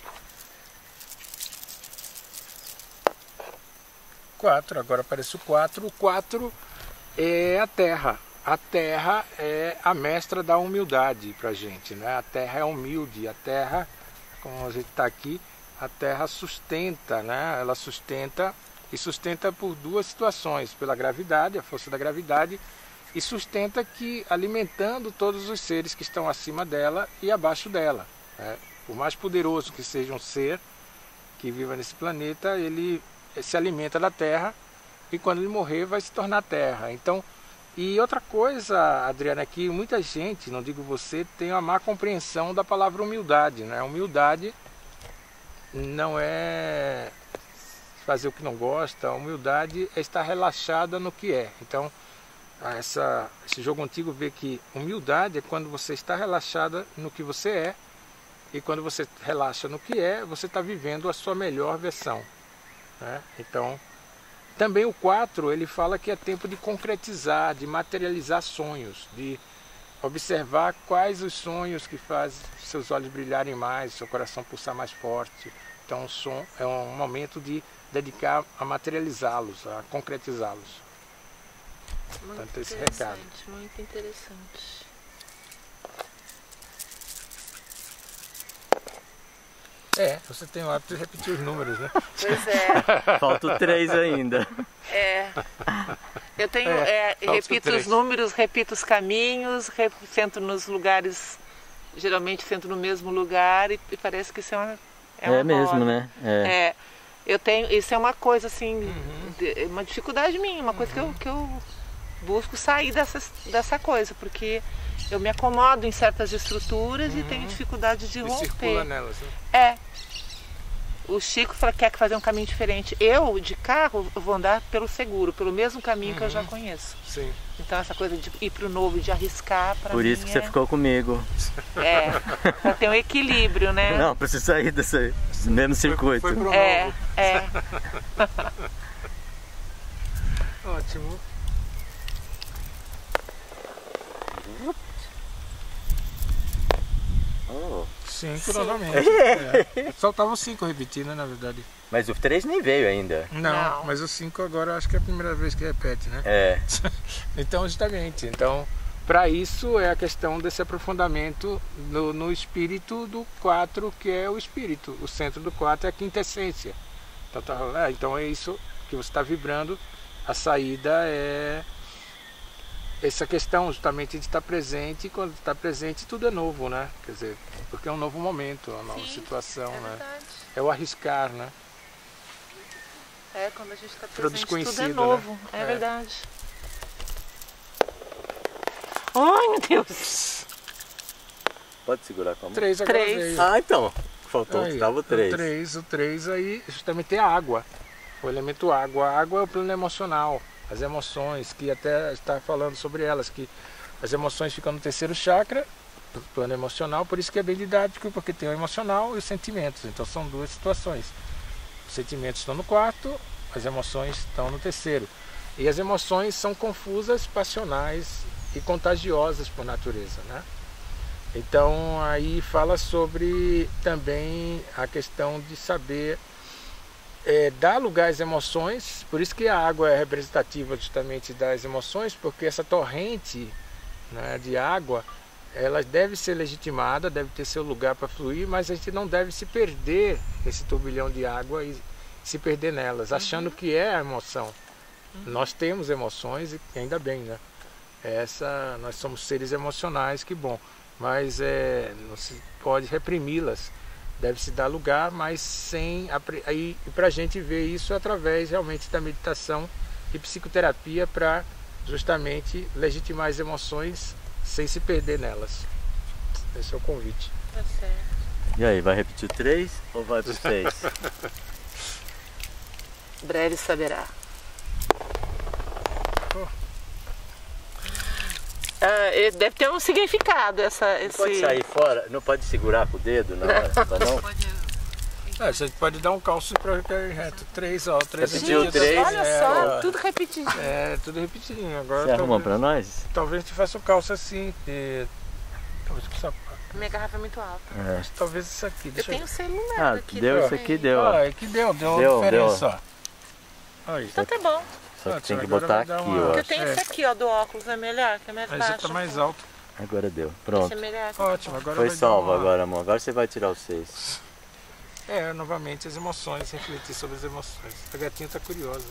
quatro, agora aparece o quatro. O quatro é a terra. A terra é a mestra da humildade pra gente, né? A terra é humilde, a terra, como a gente está aqui, a terra sustenta, né? Ela sustenta e sustenta por duas situações, pela gravidade, a força da gravidade, e sustenta que alimentando todos os seres que estão acima dela e abaixo dela, né? Por mais poderoso que seja um ser que viva nesse planeta, ele se alimenta da terra e quando ele morrer vai se tornar terra. Então, e outra coisa, Adriana, é que muita gente, não digo você, tem uma má compreensão da palavra humildade, né? Humildade não é fazer o que não gosta, a humildade é estar relaxada no que é. Então, essa, esse jogo antigo vê que humildade é quando você está relaxada no que você é, e quando você relaxa no que é, você está vivendo a sua melhor versão, né? Então, também o quatro, ele fala que é tempo de concretizar, de materializar sonhos, de observar quais os sonhos que fazem seus olhos brilharem mais, seu coração pulsar mais forte. Então o som é um momento de dedicar a materializá-los, a concretizá-los. Portanto, esse recado. Muito interessante. É, você tem o hábito de repetir os números, né? Pois é. Falta o três ainda. É. Eu tenho, É, é, falta o repito três. os números, repito os caminhos, rep- sento nos lugares, geralmente sento no mesmo lugar e, e parece que isso é uma É, uma mesmo, roda. né? É. É. Eu tenho, isso é uma coisa assim, Uhum. de- uma dificuldade minha, uma coisa que, eu, que eu busco sair dessa, dessa coisa, porque eu me acomodo em certas estruturas e tenho dificuldade de E circula romper. nelas, né? É. O Chico fala que quer fazer um caminho diferente. Eu, de carro, eu vou andar pelo seguro, pelo mesmo caminho que eu já conheço. Sim. Então essa coisa de ir pro novo, de arriscar, para Por mim isso que é... você ficou comigo. É, pra ter um equilíbrio, né? Não, preciso sair desse mesmo circuito. Foi pro É, novo. é. Ótimo. Oh. Cinco novamente. É. Faltava o cinco repetir, né, na verdade. Mas o três nem veio ainda. Não, Não. mas o cinco agora acho que é a primeira vez que repete, né? É. Então, justamente. Então, para isso é a questão desse aprofundamento no, no espírito do quatro, que é o espírito. O centro do quatro é a quinta essência. Então, tá, é, então é isso que você está vibrando. A saída é essa questão justamente de estar presente, e quando está presente tudo é novo, né? Quer dizer, porque é um novo momento, uma nova Sim, situação, é né? verdade. É o arriscar, né? É, quando a gente está Pro presente, tudo é desconhecido, novo. né? É, É. verdade. Ai, meu Deus. Pode segurar com a mão? Três agora Três. veio. Ah, então. Faltou, Aí, estava o três. O três, o três aí justamente é a água. O elemento água. A água é o plano emocional. As emoções, que até está falando sobre elas, que as emoções ficam no terceiro chakra, do plano emocional, por isso que é bem didático, porque tem o emocional e os sentimentos. Então são duas situações. Os sentimentos estão no quarto, as emoções estão no terceiro. E as emoções são confusas, passionais e contagiosas por natureza, né? Então aí fala sobre também a questão de saber é, dar lugar às emoções, por isso que a água é representativa justamente das emoções, porque essa torrente, né, de água, ela deve ser legitimada, deve ter seu lugar para fluir, mas a gente não deve se perder nesse turbilhão de água e se perder nelas, achando que é a emoção. Uhum. Nós temos emoções e ainda bem, né? Essa, nós somos seres emocionais, que bom. Mas é, não se pode reprimi-las, deve-se dar lugar, mas sem... E para a gente ver isso através realmente da meditação e psicoterapia para justamente legitimar as emoções sem se perder nelas. Esse é o convite. Tá certo. E aí, vai repetir o três ou vai pro seis? Breve saberá. Ah, deve ter um significado essa, esse... Pode sair fora, não pode segurar com o dedo na hora, tá não? É, você pode dar um calço para cair reto. Três, ó. Três Repetiu o três. Olha é, só, ó. tudo repetidinho. É, tudo repetidinho. Agora Você arruma talvez, pra nós? talvez te faça o calço assim. E, talvez com sapato. Minha garrafa é muito alta. É. Talvez isso aqui. Eu Deixa tenho celular Ah, aqui. deu isso também. aqui, deu. ó. Ah, é que deu, deu, Deu, uma diferença, ó. Aí. Então tá bom. Só que Ah, tem que agora botar vai aqui, dar uma- ó. Porque eu tenho É. esse aqui, ó, do óculos, é melhor, que é mais Aí baixo. já tá mais alto. Agora deu. Esse Pronto. é melhor. Ótimo, agora Foi vai dar salvo uma- agora, amor. Agora você vai tirar o seis. É, novamente as emoções, refletir sobre as emoções. A gatinha tá curiosa.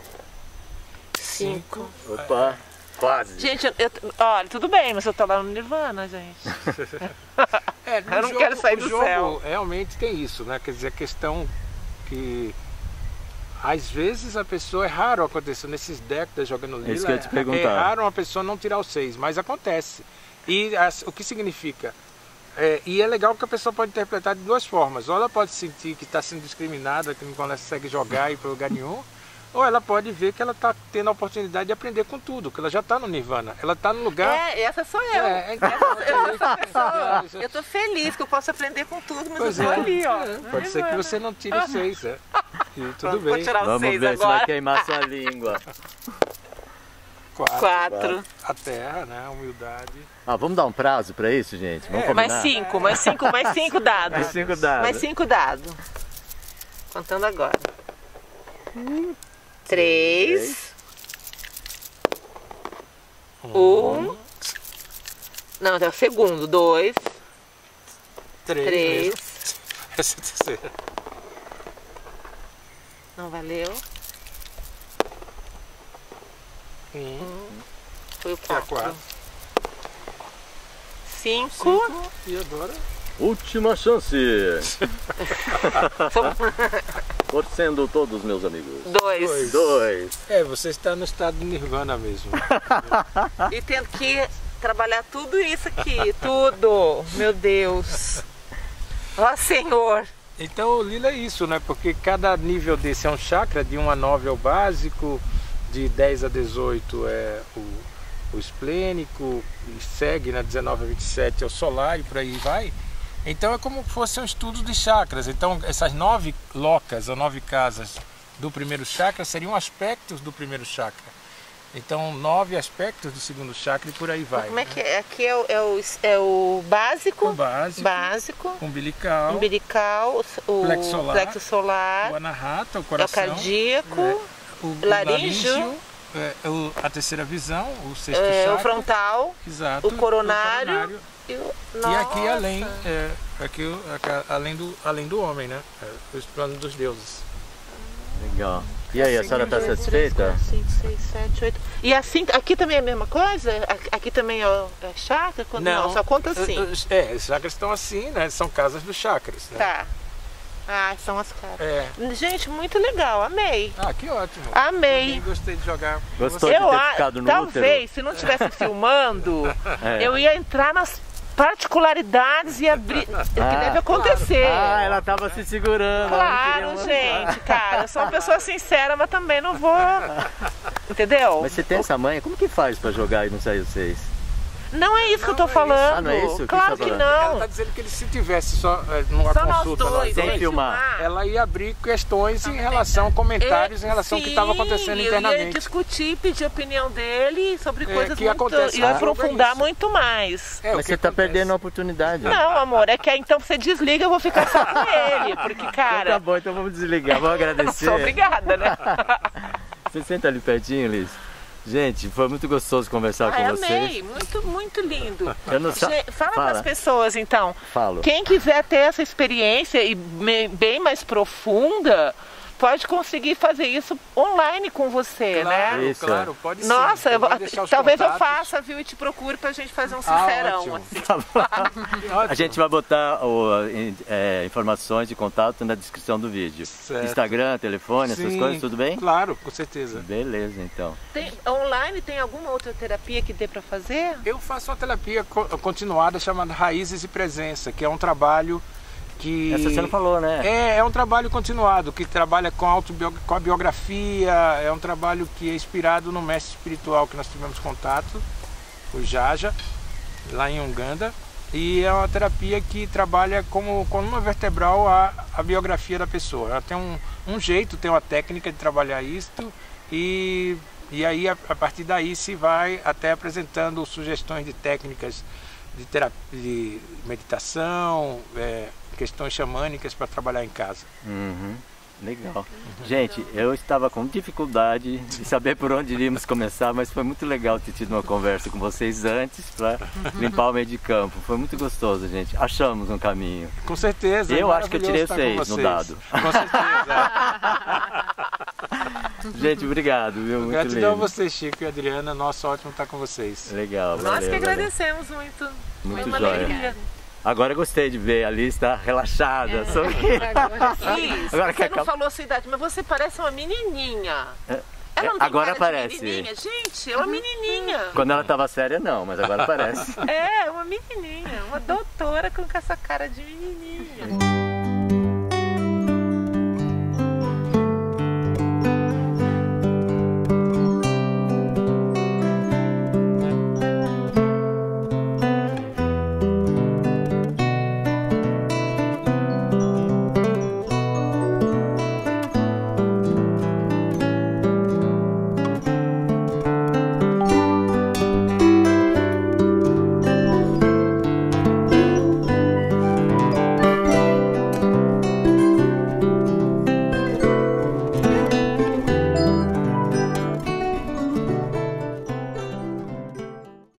Cinco. Opa, quase. Gente, eu, eu- olha, tudo bem, mas eu tô lá no Nirvana, gente. É, no Eu não jogo, quero sair o do jogo céu. realmente tem isso, né? Quer dizer, a questão que às vezes a pessoa, é raro acontecer nesses décadas jogando Lila, É isso que eu ia te é- perguntar. é raro uma pessoa não tirar o seis, mas acontece. E as- o que significa? É, e é legal que a pessoa pode interpretar de duas formas. Ou ela pode sentir que está sendo discriminada, que não consegue jogar e ir para lugar nenhum, ou ela pode ver que ela está tendo a oportunidade de aprender com tudo, que ela já está no Nirvana. Ela está no lugar... É, essa sou eu. É, então, Eu sou essa pessoa. Eu tô feliz que eu posso aprender com tudo, mas Pois eu tô é, ali, ó. é, pode ser que você não tire o seis, é. E tudo Pronto, vou bem. tirar o Vamos seis ver se agora. vai queimar sua língua. Quatro. Quatro. A terra, né? A humildade. Ah, vamos dar um prazo pra isso, gente? Vamos É, combinar? Mais cinco, mais cinco, mais cinco dados. Mais cinco dados. Mais cinco dados. Contando agora. Três. Um. Não, é o segundo. Dois. Três. Três. mesmo. Essa é a terceira. Não valeu. Um. Foi o Que é a quatro. quatro. Cinco. Cinco. E agora? Última chance. São Torcendo todos meus amigos. dois. Dois. Dois. É, você está no estado de Nirvana mesmo. E tendo que trabalhar tudo isso aqui. Tudo. Meu Deus. Ó Senhor. Então o Lila é isso, né? Porque cada nível desse é um chakra, de um a nove é o básico, de dez a dezoito é o, o esplênico, e segue, né? dezenove a vinte e sete é o solar e por aí vai. Então é como se fosse um estudo de chakras. Então essas nove locas ou nove casas do primeiro chakra seriam aspectos do primeiro chakra. Então nove aspectos do segundo chakra e por aí vai. Como é que é? Aqui é o, é o, é o básico. O básico, Básico. umbilical, Umbilical, o Plexo solar, plexo solar, o anahata, o é o coração, cardíaco, é, o, o laríngeo, laríngeo, é, é o- a terceira visão, o sexto é, chakra, o frontal, exato, o coronário, o coronário. e o... E aqui Nossa. além, é, aqui, o- aqui além, do, além do homem, né? É, os planos dos deuses. Legal. E aí, a senhora está satisfeita? cinco, seis, sete, oito. E assim, aqui também é a mesma coisa? Aqui também é chácara? Não, não, só conta assim. É, as chácaras estão assim, né? São casas dos chácaras. Né? Tá. Ah, são as casas. É. Gente, muito legal, amei. Ah, que ótimo. Amei. Também gostei de jogar. Gostou Você... de ter ficado no Talvez, útero? se não estivesse filmando, É. eu ia entrar nas particularidades e abrir. O que Ah, deve acontecer. Ah, ela tava se segurando. ela Claro, não queria gente, cara, eu sou uma pessoa sincera, mas também não vou. Entendeu? Mas você tem essa manha? Como que faz pra jogar e não sair os seis? Não é isso que eu tô Não é falando. Ah, não é isso que Claro você que tá Ela não. está dizendo que ele, se tivesse só é, numa Só nós consulta, dois, nós sem dois, filmar. ela ia abrir questões em relação, comentários em relação ao que estava acontecendo Sim, eu ia internamente. discutir, pedir a opinião dele sobre É, coisas que muito... acontece E na droga aprofundar é isso. muito mais. É, o Mas que você tá acontece. perdendo a oportunidade. Não, amor, é que aí então você desliga, eu vou ficar só com ele. Porque, Então cara, tá bom, então vamos desligar, vamos agradecer. sou obrigada, né? Você senta ali pertinho, Liz. Gente, foi muito gostoso conversar Ai, com vocês. amei, muito, muito lindo. Eu não sa- Gente, fala, Fala. para as pessoas, então. Falo. Quem quiser ter essa experiência e me- bem mais profunda, pode conseguir fazer isso online com você, Claro, né? Isso. claro, pode ser. Nossa, eu vou- Pode deixar os talvez eu contatos. faça, viu, e te procure pra gente fazer um Ah, sincerão. ótimo. assim. Ótimo. A gente vai botar o, em- é, informações de contato na descrição do vídeo. Certo. Instagram, telefone, essas Sim, coisas, tudo bem? Claro, com certeza. Beleza, então. Tem, online tem alguma outra terapia que dê pra fazer? Eu faço uma terapia co- continuada chamada Raízes e Presença, que é um trabalho que... Essa você não falou, né? É, é um trabalho continuado, que trabalha com, autobio... com a biografia, é um trabalho que é inspirado no mestre espiritual que nós tivemos contato, o Jaja, lá em Uganda, e é uma terapia que trabalha como coluna vertebral a, a biografia da pessoa. Ela tem um, um jeito, tem uma técnica de trabalhar isto, e, e aí a, a partir daí se vai até apresentando sugestões de técnicas de, terapia, de meditação, é, questões xamânicas para trabalhar em casa. Uhum. Legal. Gente, eu estava com dificuldade de saber por onde iríamos começar, mas foi muito legal ter tido uma conversa com vocês antes para limpar o meio de campo. Foi muito gostoso, gente. Achamos um caminho. Com certeza. Eu é acho que eu tirei maravilhoso estar seis com no vocês. dado. Com certeza. Gente, obrigado, viu? Muito Gratidão a lindo. vocês, Chico e Adriana. Nosso ótimo estar com vocês. Legal, Nós valeu, que valeu. agradecemos muito. Muito Foi uma jóia. alegria. Agora eu gostei de ver a Liz tá relaxada. É, Só que... agora sim. Liz, Agora você que não acaba- falou a sua idade, mas você parece uma menininha. É, Ela não tem agora cara de parece. menininha. Gente, é uma menininha. Quando ela tava séria, não, mas agora parece. É, uma menininha. Uma doutora com essa cara de menininha.